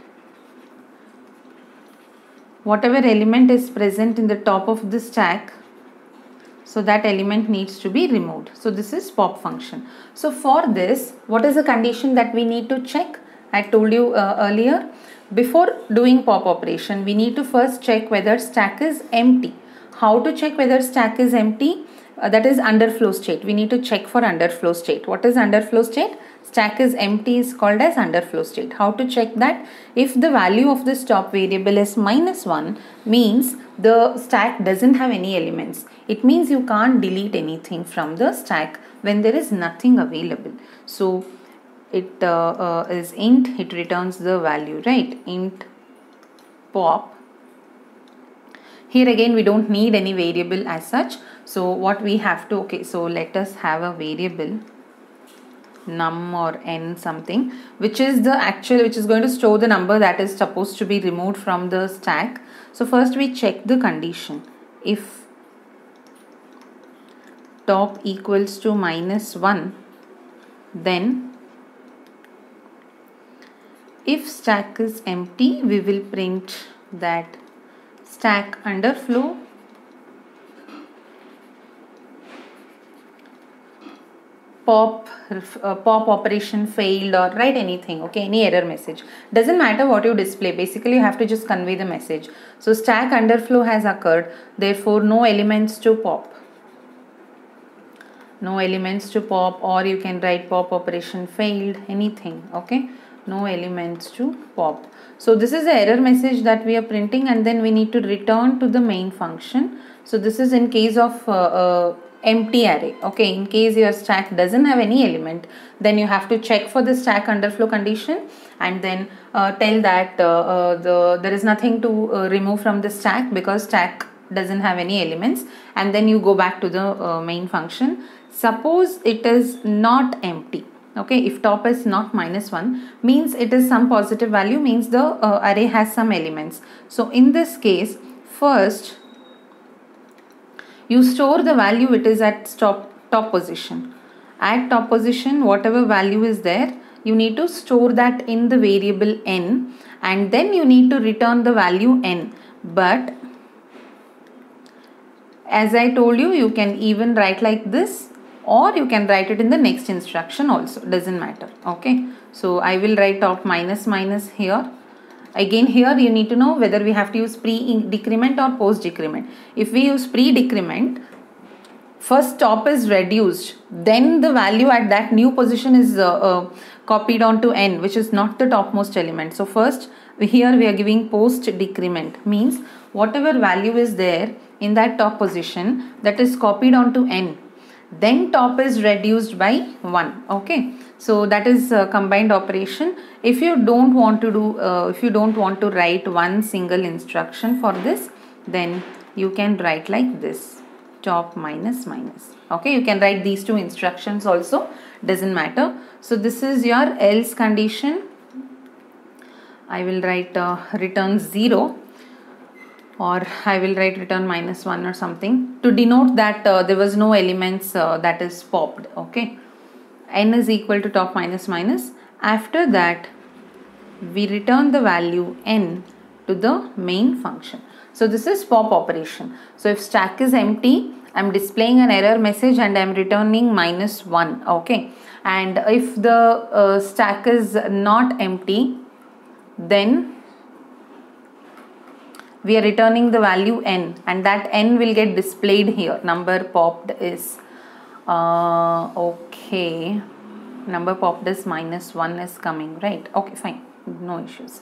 Whatever element is present in the top of the stack, so that element needs to be removed. So this is pop function. So for this, what is the condition that we need to check? I told you uh, earlier, before doing pop operation, we need to first check whether stack is empty. how to check whether stack is empty? Uh, that is underflow state. We need to check for underflow state. What is underflow state? Stack is empty is called as underflow state. How to check that? If the value of this top variable is minus one, means the stack doesn't have any elements. It means you can't delete anything from the stack when there is nothing available. So it uh, uh, is int, it returns the value, right? Int pop. Here again we don't need any variable as such. So what we have to, okay, so let us have a variable num or n something, which is the actual, which is going to store the number that is supposed to be removed from the stack. So first we check the condition. If top equals to minus one, then if stack is empty, we will print that stack underflow pop uh, pop operation failed, or write anything, okay, any error message. Doesn't matter what you display, basically you have to just convey the message. So stack underflow has occurred, therefore no elements to pop. No elements to pop, or you can write pop operation failed, anything, okay, no elements to pop. So this is the error message that we are printing, and then we need to return to the main function. So this is in case of uh, uh, empty array, okay. In case your stack doesn't have any element, then you have to check for the stack underflow condition, and then uh, tell that uh, uh, the there is nothing to uh, remove from the stack because stack doesn't have any elements, and then you go back to the uh, main function. Suppose it is not empty, okay, if top is not minus one, means it is some positive value, means the uh, array has some elements. So in this case, first you store the value it is at top, top position. At top position, whatever value is there, you need to store that in the variable n, and then you need to return the value n. But as I told you, you can even write like this, or you can write it in the next instruction also, doesn't matter, okay. So I will write top minus minus here. Again here you need to know whether we have to use pre-decrement or post-decrement. If we use pre-decrement, first top is reduced, then the value at that new position is uh, uh, copied onto n, which is not the topmost element. So first here we are giving post-decrement, means whatever value is there in that top position, that is copied onto n, then top is reduced by one, okay. So that is a combined operation. If you don't want to do uh, if you don't want to write one single instruction for this, then you can write like this, top minus minus, okay. You can write these two instructions also, doesn't matter. So this is your else condition. I will write uh, return zero, or I will write return minus one or something to denote that uh, there was no elements uh, that is popped, okay. N is equal to top minus minus. After that we return the value n to the main function. So this is pop operation. So if stack is empty, I am displaying an error message and I am returning minus one, okay. And if the uh, stack is not empty, then we are returning the value n, and that n will get displayed here. Number popped is uh, okay, number popped is minus one is coming, right? Okay, fine, no issues.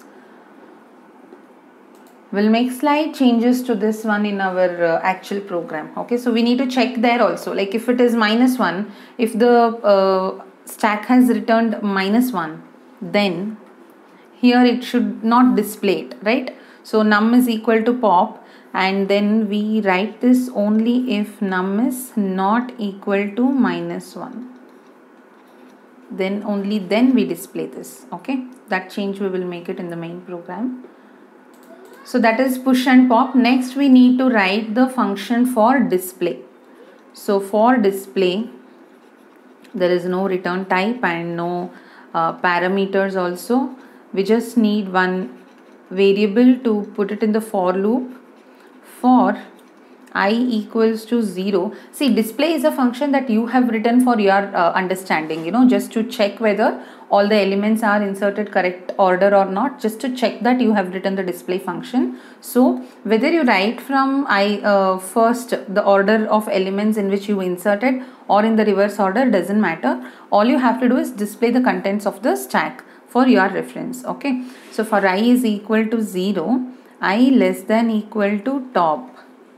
We'll make slight changes to this one in our uh, actual program, okay. So we need to check there also, like if it is minus one, if the uh, stack has returned minus one, then here it should not display it, right? So num is equal to pop, and then we write this only if num is not equal to minus one. Then only then we display this, okay. That change we will make it in the main program. So that is push and pop. Next we need to write the function for display. So for display, there is no return type and no uh, parameters also. We just need one variable to put it in the for loop. For I equals to zero. See, display is a function that you have written for your uh, understanding, you know, just to check whether all the elements are inserted correct order or not, just to check that you have written the display function. So whether you write from I uh, first the order of elements in which you inserted or in the reverse order doesn't matter. All you have to do is display the contents of the stack for your reference. Okay, so for I is equal to zero, I less than equal to top,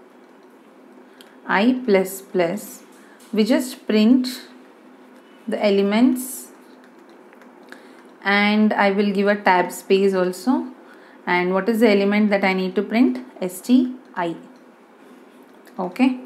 I plus plus, we just print the elements, and I will give a tab space also. And what is the element that I need to print? sti. Okay,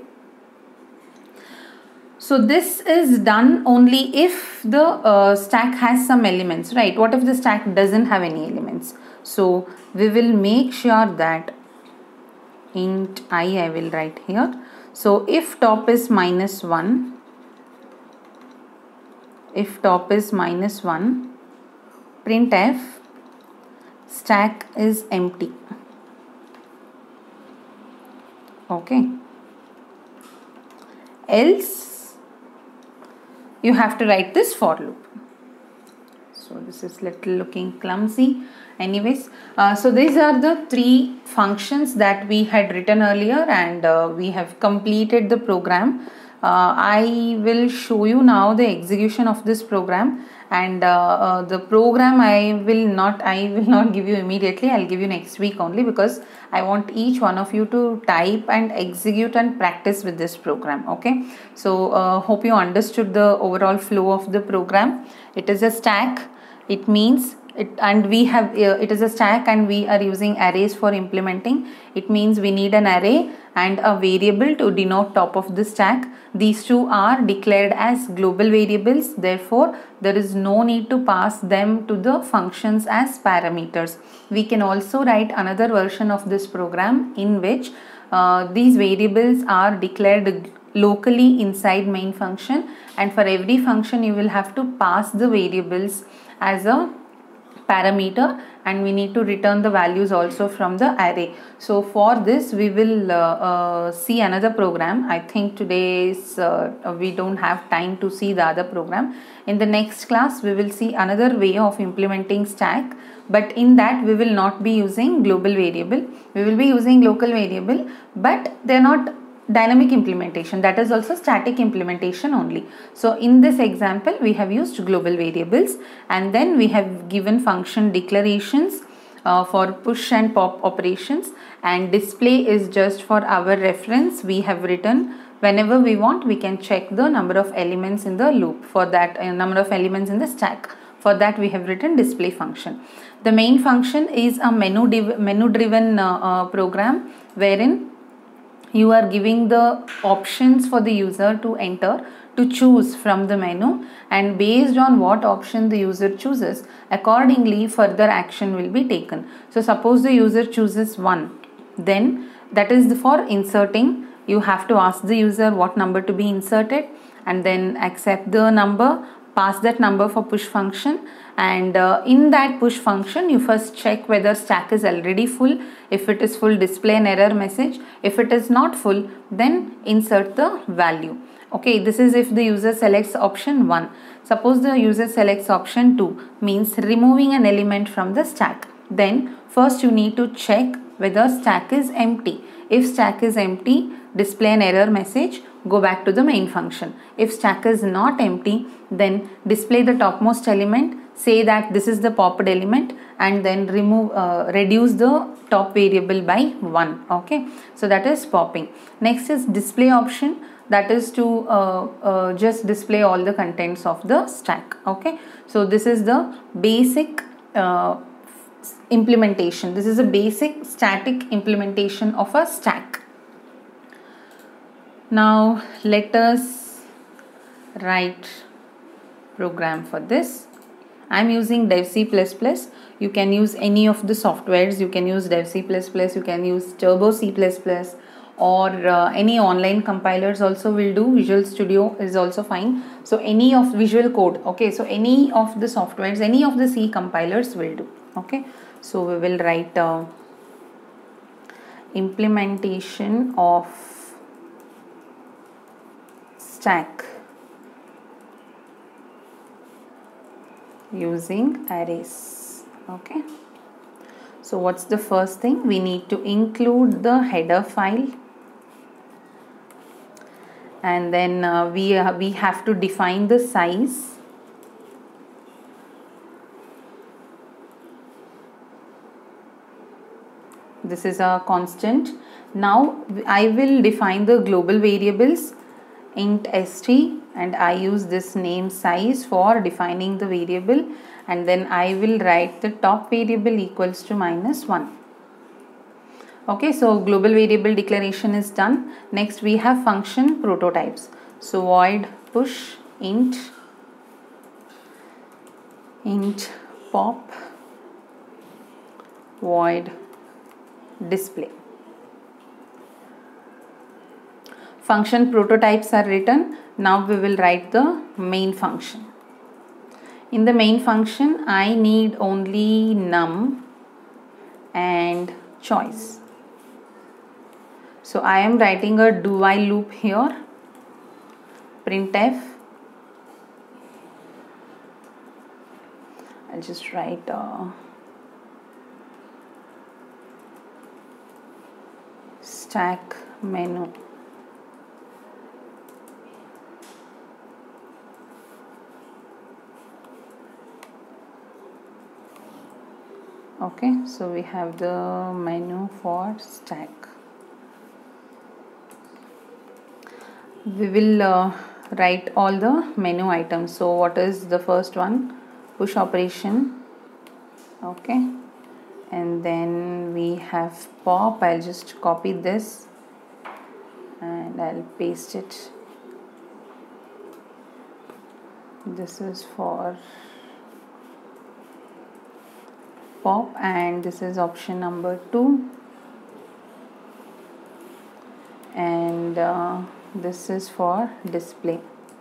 so this is done only if the uh, stack has some elements, right? What if the stack doesn't have any elements? So we will make sure that int I I will write here. So if top is minus one, if top is minus one, printf stack is empty. Okay, else you have to write this for loop. So this is little looking clumsy. Anyways, uh, so these are the three functions that we had written earlier, and uh, we have completed the program. Uh, I will show you now the execution of this program, and uh, uh, the program I will not I will not give you immediately. I'll give you next week only, because I want each one of you to type and execute and practice with this program. Okay, so uh, hope you understood the overall flow of the program. It is a stack. It means it, and we have uh, it is a stack, and we are using arrays for implementing. It means we need an array and a variable to denote top of the stack. These two are declared as global variables, therefore there is no need to pass them to the functions as parameters. We can also write another version of this program in which uh, these variables are declared locally inside main function, and for every function you will have to pass the variables as a parameter, and we need to return the values also from the array. So for this we will uh, uh, see another program. I think today's uh, we don't have time to see the other program. In the next class we will see another way of implementing stack, but in that we will not be using global variable. We will be using local variable, but they are not dynamic implementation, that is also static implementation only. So in this example we have used global variables, and then we have given function declarations uh, for push and pop operations, and display is just for our reference. We have written whenever we want we can check the number of elements in the loop. For that uh, number of elements in the stack, for that we have written display function. The main function is a menu menu driven uh, uh, program, wherein you are giving the options for the user to enter, to choose from the menu, and based on what option the user chooses, accordingly further action will be taken. So suppose the user chooses one, then that is for inserting. You have to ask the user what number to be inserted, and then accept the number, pass that number for push function, and uh, in that push function you first check whether stack is already full. If it is full, display an error message. If it is not full, then insert the value. Okay, this is if the user selects option one. Suppose the user selects option two, means removing an element from the stack. Then first you need to check whether stack is empty. If stack is empty, display an error message, go back to the main function. If stack is not empty, then display the topmost element, say that this is the popped element, and then remove uh, reduce the top variable by one. Okay, so that is popping. Next is display option, that is to uh, uh, just display all the contents of the stack. Okay, so this is the basic uh, implementation. This is a basic static implementation of a stack. Now let us write program for this. I am using Dev C plus plus. You can use any of the softwares. You can use Dev C plus plus, you can use Turbo C plus plus, or uh, any online compilers also will do. Visual Studio is also fine. So any of Visual Code, okay, so any of the softwares, any of the C compilers will do. Okay, so we will write uh, implementation of stack using arrays. Okay, so what's the first thing? We need to include the header file, and then uh, we uh, we have to define the size. This is a constant. Now I will define the global variables int st, and I use this name size for defining the variable, and then I will write the top variable equals to minus one. Okay, so global variable declaration is done. Next we have function prototypes. So void push int int pop void display. Function prototypes are written. Now we will write the main function. In the main function I need only num and choice. So I am writing a do while loop here. Printf. I'll just write uh, stack menu. Okay, so we have the menu for stack. We will uh, write all the menu items. So what is the first one? Push operation. Okay, and then we have pop. I'll just copy this and I'll paste it. This is for pop, and this is option number two, and uh, this is for display.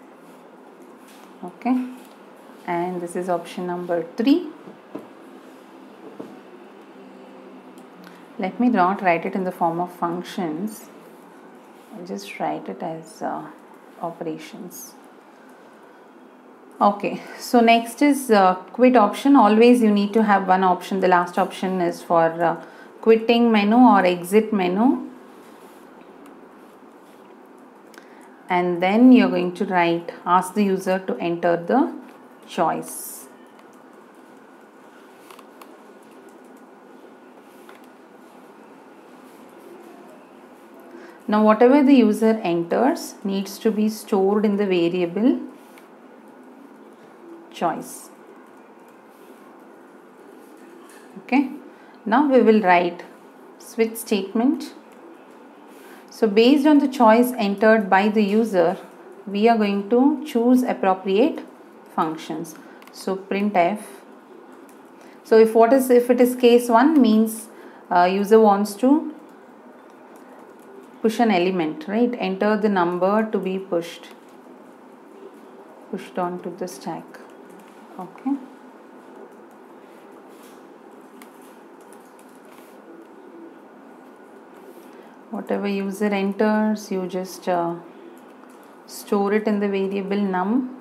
Okay, and this is option number three. Let me not write it in the form of functions. I'll just write it as uh, operations. Okay, so next is uh, quit option. Always you need to have one option. The last option is for uh, quitting menu or exit menu, and then you're going to write ask the user to enter the choice. Now whatever the user enters needs to be stored in the variable choice. Okay, now we will write switch statement. So based on the choice entered by the user, we are going to choose appropriate functions. So printf. So if what is if it is case one, means uh, user wants to push an element, right? Enter the number to be pushed pushed onto the stack. Okay, whatever user enters, you just uh, store it in the variable num.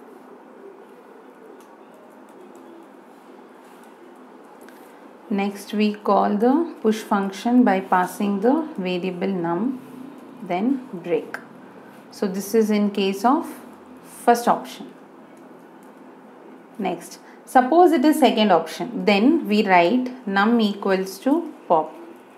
Next we call the push function by passing the variable num, then break. So this is in case of first option. Next, suppose it is second option, then we write num equals to pop.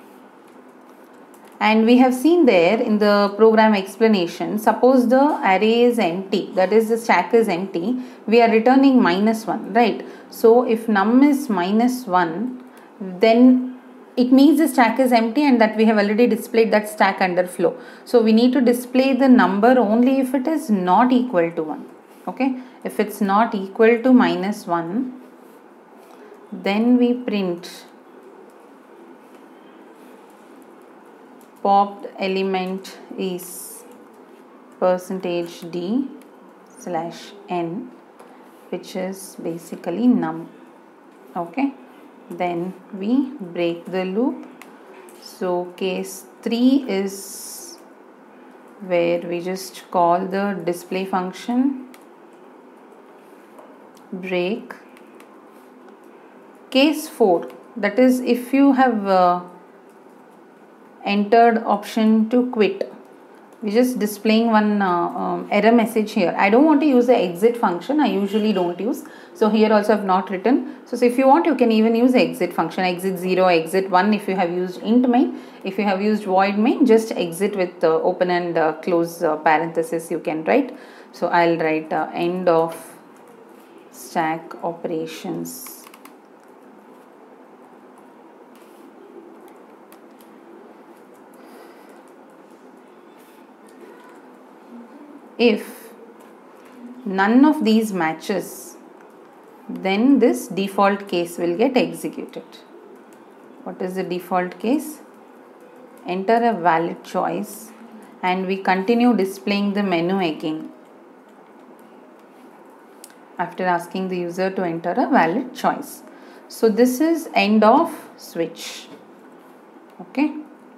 And we have seen there in the program explanation, suppose the array is empty, that is the stack is empty, we are returning minus one, right? So if num is minus one, then it means the stack is empty, and that we have already displayed that stack under flow. So we need to display the number only if it is not equal to one. Okay, if it's not equal to minus one, then we print popped element is percentage d slash n, which is basically num. Okay, then we break the loop. So case three is where we just call the display function break case four, that is if you have uh, entered option to quit. We're just displaying one uh, um, error message here. I don't want to use the exit function. I usually don't use. So here also I have not written. So, so if you want, you can even use the exit function. Exit zero, exit one if you have used int main. If you have used void main, just exit with uh, open and uh, close uh, parenthesis you can write. So I'll write uh, end of stack operations. If none of these matches, then this default case will get executed. What is the default case? Enter a valid choice and we continue displaying the menu again after asking the user to enter a valid choice. So this is end of switch. Okay.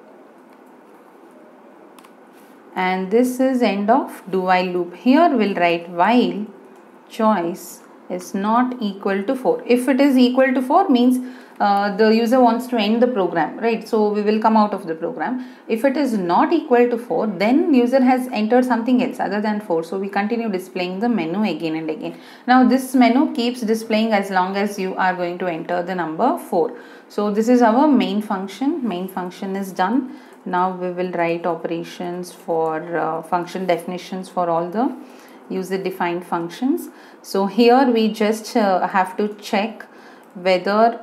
And this is end of do while loop. Here we'll write while choice is not equal to four. If it is equal to four means uh, the user wants to end the program, right? So we will come out of the program. If it is not equal to four, then user has entered something else other than four. So we continue displaying the menu again and again. Now this menu keeps displaying as long as you are going to enter the number four. So this is our main function. Main function is done. Now we will write operations for uh, function definitions for all the user defined functions. So here we just uh, have to check whether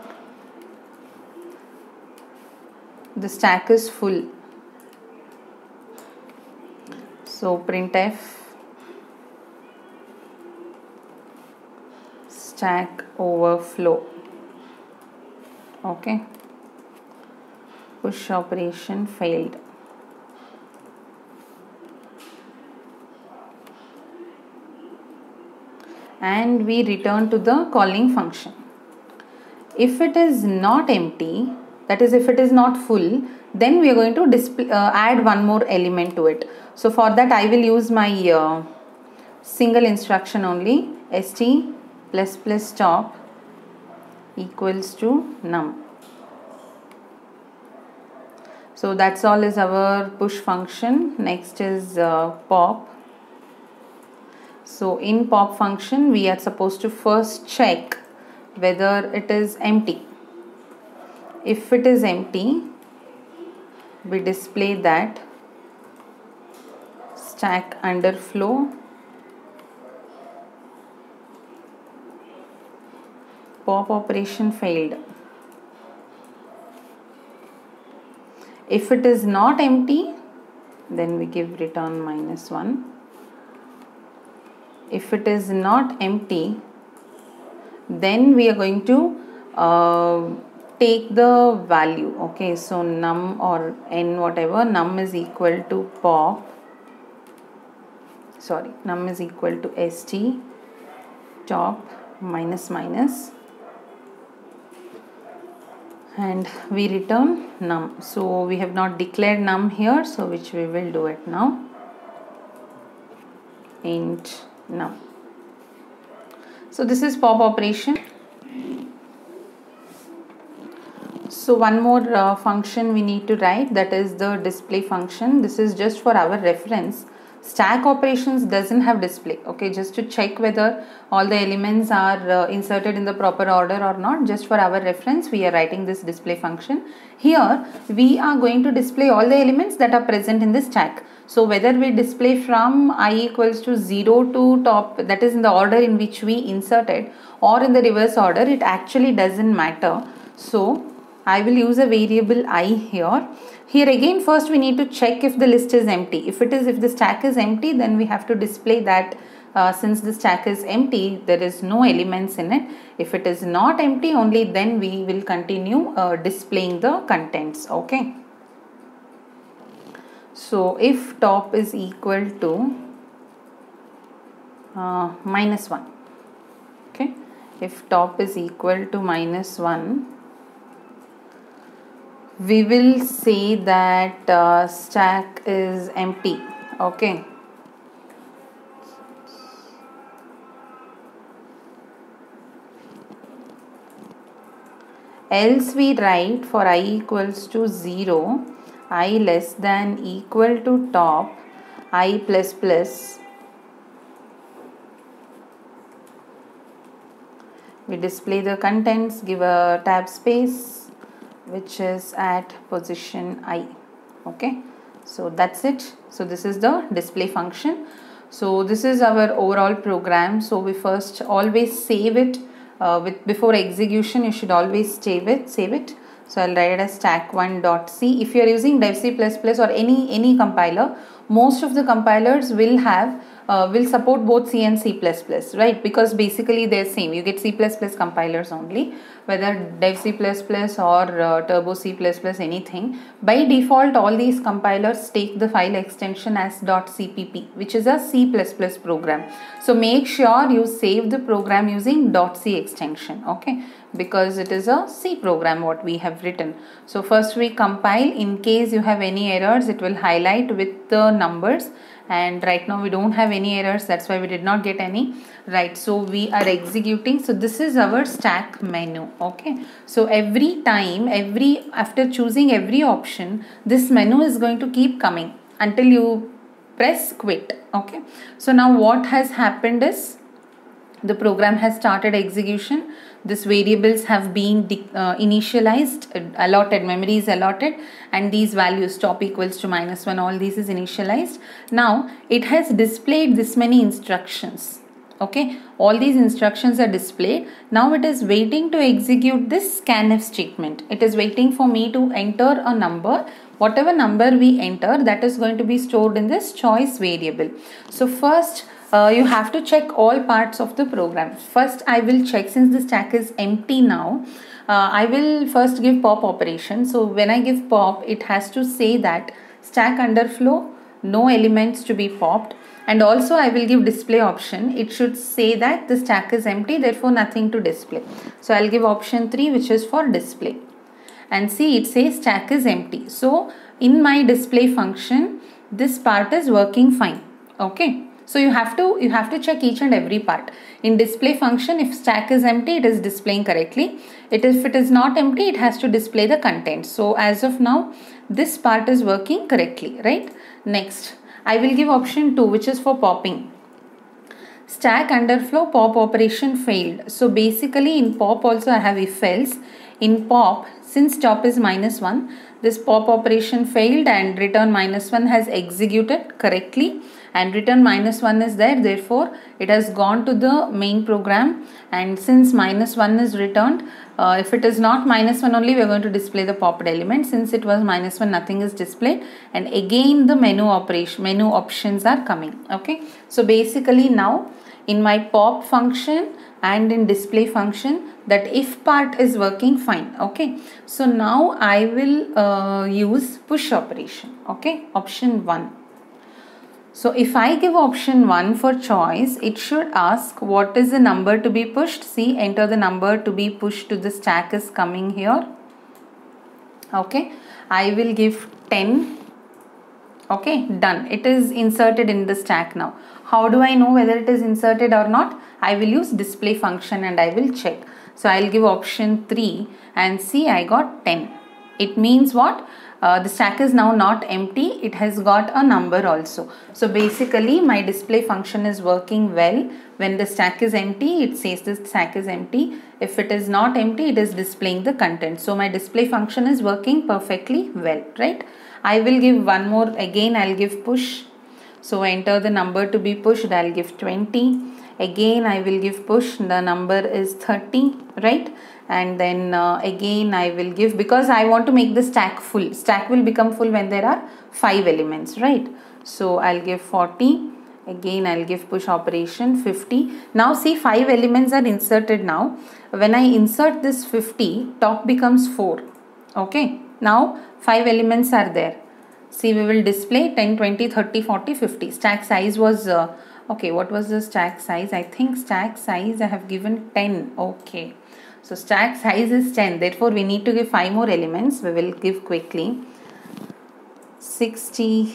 the stack is full. So printf stack overflow. Okay. Push operation failed. And we return to the calling function. If it is not empty, that is if it is not full, then we are going to display, uh, add one more element to it. So for that I will use my uh, single instruction only, st plus plus top equals to num. So that's all is our push function. Next is uh, pop. So in pop function we are supposed to first check whether it is empty. If it is empty, we display that stack underflow pop operation failed. If it is not empty, then we give return minus one. If it is not empty, then we are going to uh, take the value. Okay, so num or n whatever, num is equal to pop, sorry, num is equal to st top minus minus, and we return num. So we have not declared num here, so which we will do it now. Int num. So this is pop operation. So one more uh, function we need to write, that is the display function. This is just for our reference. Stack operations doesn't have display. Okay, just to check whether all the elements are uh, inserted in the proper order or not, just for our reference we are writing this display function. Here we are going to display all the elements that are present in the stack. So whether we display from I equals to zero to top, that is in the order in which we inserted, or in the reverse order, it actually doesn't matter. So I will use a variable I here. Here again first we need to check if the list is empty. If it is, if the stack is empty, then we have to display that uh, since the stack is empty, there is no elements in it. If it is not empty, only then we will continue uh, displaying the contents. Okay. So if top is equal to uh, minus one. Okay. If top is equal to minus one, we will say that uh, stack is empty. Okay. Else we write for I equals to zero, I less than equal to top, I plus plus. We display the contents, give a tab space which is at position I. Okay, so that's it. So this is the display function. So this is our overall program. So we first always save it uh, with before execution. You should always save it. Save it. So I'll write it as stack one dot c. If you are using dev C plus plus or any any compiler, most of the compilers will have uh, will support both C and C plus plus, right? Because basically they're same. You get C plus plus compilers only, whether dev C plus plus or uh, turbo C plus plus, anything. By default, all these compilers take the file extension as .cpp, which is a C plus plus program. So make sure you save the program using .c extension, okay? Because it is a C program what we have written. So first we compile. In case you have any errors, it will highlight with the numbers, and right now we don't have any errors, that's why we did not get any, right? So we are executing. So this is our stack menu, okay? So every time, every after choosing every option, this menu is going to keep coming until you press quit, okay? So now what has happened is the program has started execution. These variables have been uh, initialized, uh, allotted, memory is allotted, and these values top equals to minus one, all these is initialized. Now it has displayed this many instructions, okay? All these instructions are displayed. Now it is waiting to execute this scanf statement. It is waiting for me to enter a number. Whatever number we enter, that is going to be stored in this choice variable. So first, Uh, you have to check all parts of the program. First I will check, since the stack is empty now, uh, I will first give pop operation. So when I give pop, it has to say that stack underflow, no elements to be popped, and also I will give display option. It should say that the stack is empty, therefore nothing to display. So I'll give option three, which is for display, and see, it says stack is empty. So in my display function, this part is working fine, okay? So you have to you have to check each and every part. In display function, if stack is empty, it is displaying correctly. It is, if it is not empty, it has to display the content. So as of now, this part is working correctly, right? Next, I will give option two, which is for popping. Stack underflow, pop operation failed. So basically in pop also I have if else. In pop, since top is minus one, this pop operation failed and return minus one has executed correctly, and return minus one is there, therefore it has gone to the main program. And since minus one is returned, uh, if it is not minus one only, we are going to display the popped element. Since it was minus one, nothing is displayed, and again the menu operation menu options are coming, okay? So basically now in my pop function and in display function, that if part is working fine, okay? So now I will uh, use push operation, okay? Option one. So if I give option one for choice, it should ask what is the number to be pushed. See, enter the number to be pushed to the stack is coming here, okay? I will give ten, okay? Done. It is inserted in the stack now. How do I know whether it is inserted or not? I will use display function and I will check. So I'll give option three and see, I got ten. It means what? Uh, the stack is now not empty, it has got a number also. So basically my display function is working well. When the stack is empty, it says the stack is empty. If it is not empty, it is displaying the content. So my display function is working perfectly well, right? I will give one more, again I'll give push. So enter the number to be pushed, I'll give twenty. Again I will give push, the number is thirty, right? And then uh, again I will give, because I want to make the stack full. Stack will become full when there are five elements, right? So I'll give forty. Again I'll give push operation fifty. Now see, five elements are inserted now. When I insert this fifty, top becomes four, okay? Now five elements are there. See, we will display ten, twenty, thirty, forty, fifty. Stack size was uh, okay, what was the stack size? I think stack size I have given ten, okay? So stack size is ten, therefore we need to give five more elements. We will give quickly. sixty,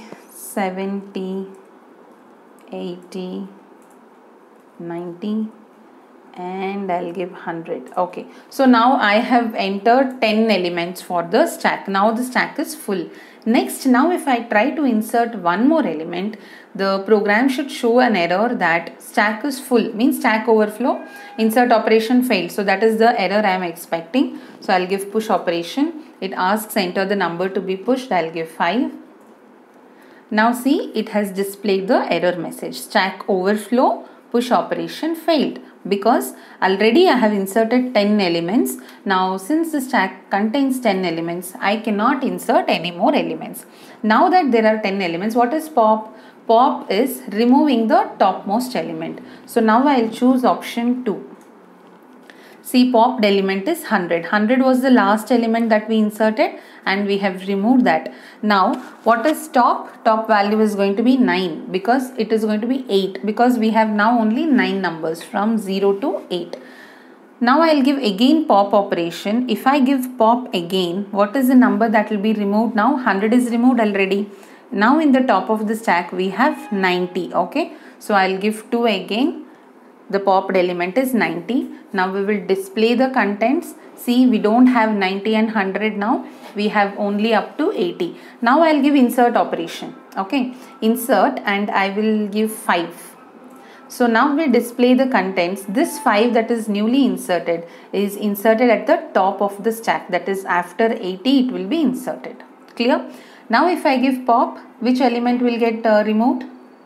seventy, eighty, ninety, and I'll give one hundred. Okay, so now I have entered ten elements for the stack. Now the stack is full. Next, now if I try to insert one more element, the program should show an error that stack is full, means stack overflow, insert operation failed. So that is the error I am expecting. So I'll give push operation. It asks enter the number to be pushed. I'll give five. Now see, it has displayed the error message, stack overflow, push operation failed, because already I have inserted ten elements. Now since the stack contains ten elements, I cannot insert any more elements. Now that there are ten elements, what is pop? Pop is removing the topmost element. So now I will choose option two. See, popped element is one hundred. one hundred was the last element that we inserted and we have removed that. Now what is top? Top value is going to be nine, because it is going to be eight, because we have now only nine numbers from zero to eight. Now I will give again pop operation. If I give pop again, what is the number that will be removed now? one hundred is removed already. Now in the top of the stack we have ninety. Okay, so I will give two again. The popped element is ninety. Now we will display the contents. See, we don't have ninety and one hundred now. We have only up to eighty. Now I will give insert operation. Okay, insert, and I will give five. So now we display the contents. This five that is newly inserted is inserted at the top of the stack. That is after eighty it will be inserted. Clear? Now if I give pop, which element will get uh, removed?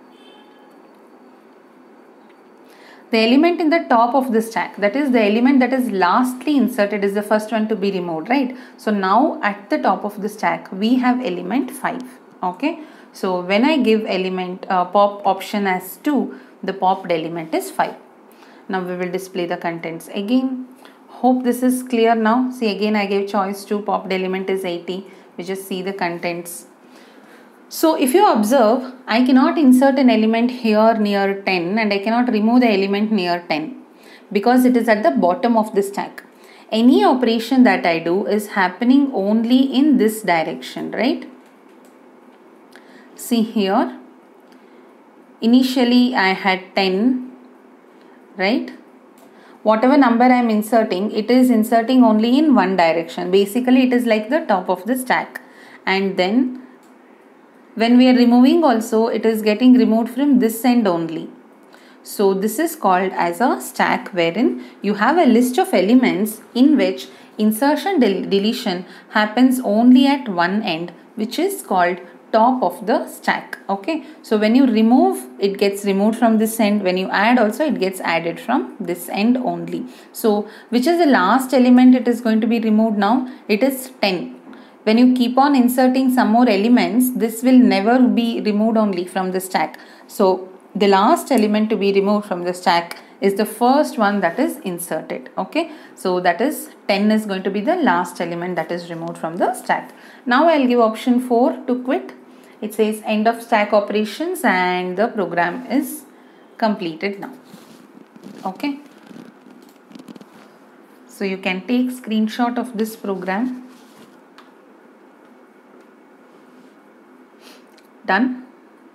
The element in the top of the stack, that is the element that is lastly inserted, is the first one to be removed, right? So now at the top of the stack we have element five. Okay, so when I give element uh, pop option as two, the popped element is five. Now we will display the contents again. Hope this is clear now. See, again I gave choice two, popped element is eighty. We just see the contents. So if you observe, I cannot insert an element here near ten and I cannot remove the element near ten, because it is at the bottom of the stack. Any operation that I do is happening only in this direction, right? See here, initially I had ten, right? Whatever number I am inserting, it is inserting only in one direction. Basically it is like the top of the stack, and then when we are removing also, it is getting removed from this end only. So this is called as a stack, wherein you have a list of elements in which insertion del deletion happens only at one end, which is called top of the stack. Okay, so when you remove, it gets removed from this end. When you add also, it gets added from this end only. So which is the last element it is going to be removed now? It is ten. When you keep on inserting some more elements, this will never be removed only from the stack. So the last element to be removed from the stack is the first one that is inserted. Okay, so that is ten is going to be the last element that is removed from the stack. Now I will give option four to quit. It says end of stack operations and the program is completed now. Okay, so you can take screenshot of this program. Done.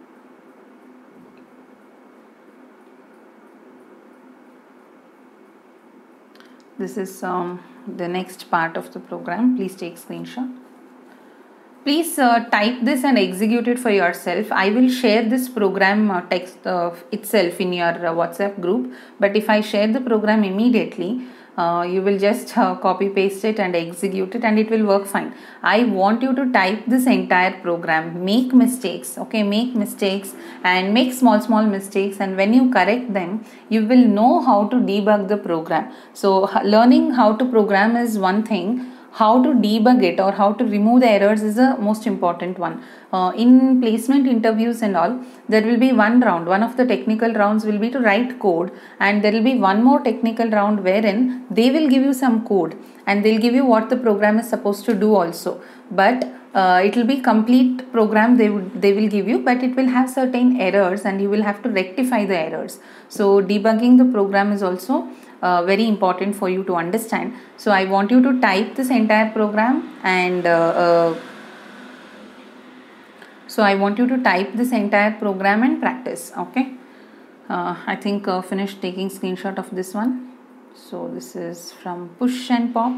This is um, the next part of the program. Please take screenshot. Please uh, type this and execute it for yourself. I will share this program uh, text uh, itself in your uh, WhatsApp group. But if I share the program immediately, uh, you will just uh, copy paste it and execute it and it will work fine. I want you to type this entire program, make mistakes, okay, make mistakes and make small small mistakes, and when you correct them, you will know how to debug the program. So learning how to program is one thing. How to debug it or how to remove the errors is the most important one. Uh, in placement interviews and all, there will be one round. One of the technical rounds will be to write code, and there will be one more technical round wherein they will give you some code and they'll give you what the program is supposed to do also. But uh, it will be complete program they would they will give you, but it will have certain errors and you will have to rectify the errors. So debugging the program is also Uh, very important for you to understand. So I want you to type this entire program and uh, uh, So I want you to type this entire program and practice. Okay. Uh, I think uh, finished taking screenshot of this one. So this is from Push and Pop.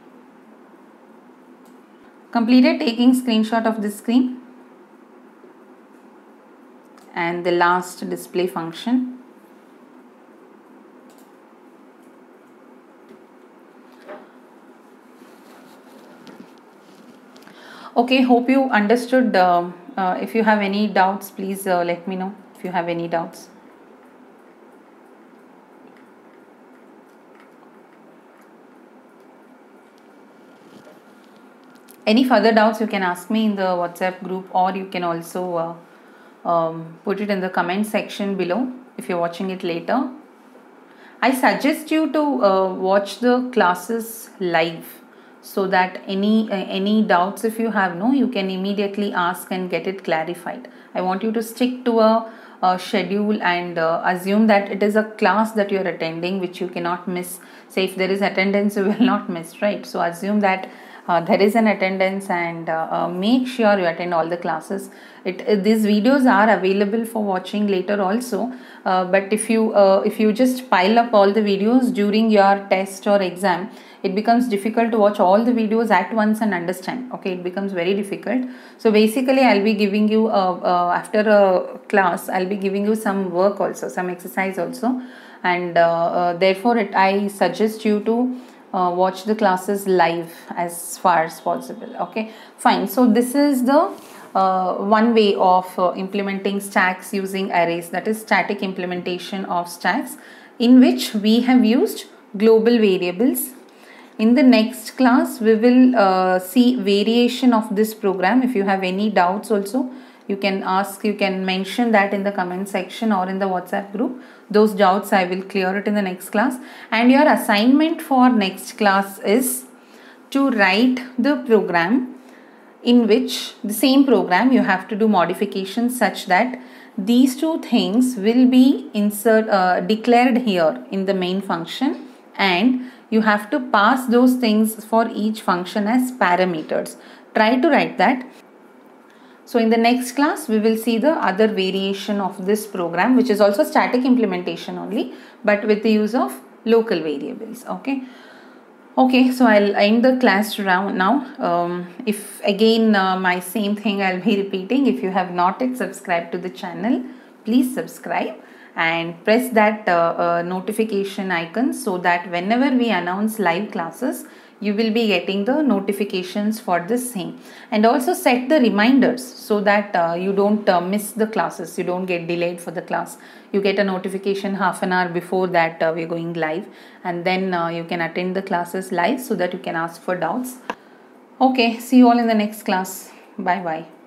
Completed taking screenshot of this screen and the last display function. Okay, hope you understood. Uh, uh, if you have any doubts, please uh, let me know if you have any doubts. Any further doubts you can ask me in the WhatsApp group, or you can also uh, um, put it in the comment section below if you're watching it later. I suggest you to uh, watch the classes live, so that any uh, any doubts if you have, no, you can immediately ask and get it clarified. I want you to stick to a, a schedule and uh, assume that it is a class that you are attending which you cannot miss. Say if there is attendance, you will not miss, right? So assume that uh, there is an attendance, and uh, uh, make sure you attend all the classes. It, uh, these videos are available for watching later also, uh, but if you uh, if you just pile up all the videos during your test or exam, it becomes difficult to watch all the videos at once and understand. Okay, it becomes very difficult. So basically I'll be giving you uh, uh, after a class, I'll be giving you some work also, some exercise also, and uh, uh, therefore it, I suggest you to uh, watch the classes live as far as possible. Okay, fine. So this is the uh, one way of uh, implementing stacks using arrays, that is static implementation of stacks, in which we have used global variables. In the next class, we will uh, see variation of this program. If you have any doubts also, you can ask, you can mention that in the comment section or in the WhatsApp group. Those doubts I will clear it in the next class. And your assignment for next class is to write the program in which the same program you have to do modifications such that these two things will be insert uh, declared here in the main function, and you have to pass those things for each function as parameters. Try to write that. So in the next class, we will see the other variation of this program, which is also static implementation only, but with the use of local variables. Okay. Okay, so I'll end the class round now. Um, if again uh, my same thing I'll be repeating. If you have not yet subscribed to the channel, please subscribe and press that uh, uh, notification icon, so that whenever we announce live classes, you will be getting the notifications for the same. And also set the reminders so that uh, you don't uh, miss the classes, you don't get delayed for the class. You get a notification half an hour before that uh, we're going live, and then uh, you can attend the classes live so that you can ask for doubts. Okay, see you all in the next class. Bye bye.